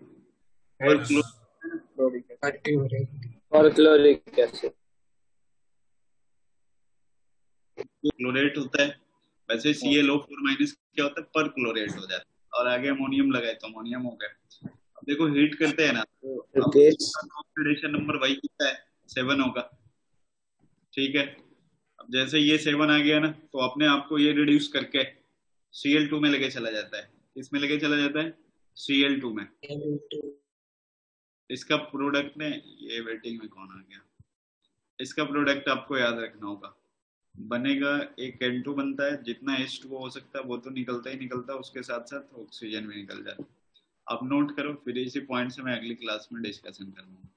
Perchloric acid. क्लोरेट होता है, वैसे C L O four minus क्या होता है? परक्लोरेट हो जाता है, और आगे अमोनियम लगाए तो अमोनियम हो गया। अब देखो हीट करते हैं ना तो ऑक्सीडेशन नंबर वही कितना है? सेवन होगा, ठीक है। अब जैसे ये सेवन आ गया ना तो अपने आप को ये रिड्यूस करके सी एल टू में लेके चला जाता है। किसमें लेके चला जाता है? सी एल टू में। इसका प्रोडक्ट ने, ये वेटिंग में कौन आ गया, इसका प्रोडक्ट आपको याद रखना होगा, बनेगा एक एन टू बनता है, जितना एच टू हो सकता है वो तो निकलता ही निकलता है, उसके साथ साथ ऑक्सीजन भी निकल जाता है। आप नोट करो, फिर इसी पॉइंट से मैं अगली क्लास में डिस्कशन करूंगा।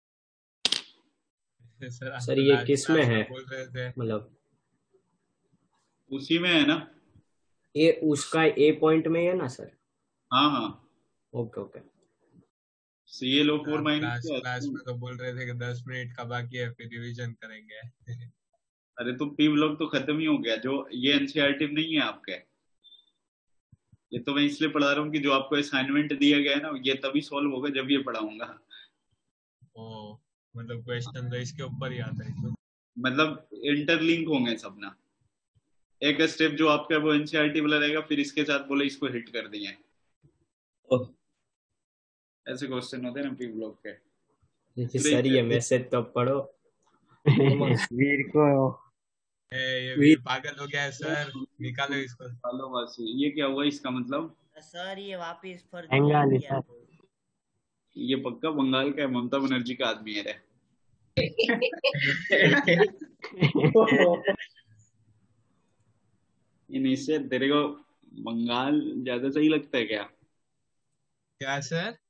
सर, सर ये किस में है? मतलब उसी में है ना, ये उसका ए पॉइंट में है ना सर? हाँ हाँ। Okay okay. C L O four minus class में तो बोल रहे थे कि दस मिनट का बाकी है फिर रिवीजन करेंगे। अरे तो पी ब्लॉक तो खत्म ही हो गया, जो ये एनसीईआरटी नहीं है आपके, ये तो मैं इसलिए पढ़ा रहा हूँ कि जो आपको असाइनमेंट दिया गया है ना ये तभी सॉल्व होगा जब ये पढ़ाऊंगा। ओ, मतलब क्वेश्चन तो इसके ऊपर ही आता है, मतलब इंटरलिंक होंगे सब ना। एक स्टेप जो आपका वो एनसीईआरटी वाला रहेगा, फिर इसके साथ बोले इसको हिट कर दिए, ऐसे क्वेश्चन होते हैं ना पी ब्लॉक के। सर ये मैसेज तो पढ़ो। वीर को ए, ये भी पागल हो गया है सर, निकालो इसको। हेलो बस ये क्या हुआ इसका मतलब? सर ये वापिस फर्ज बंगाली सर। ये पक्का बंगाल का है, ममता बनर्जी का आदमी है रे। इन इससे तेरे को बंगाल ज्यादा सही लगता है क्या? क्या सर?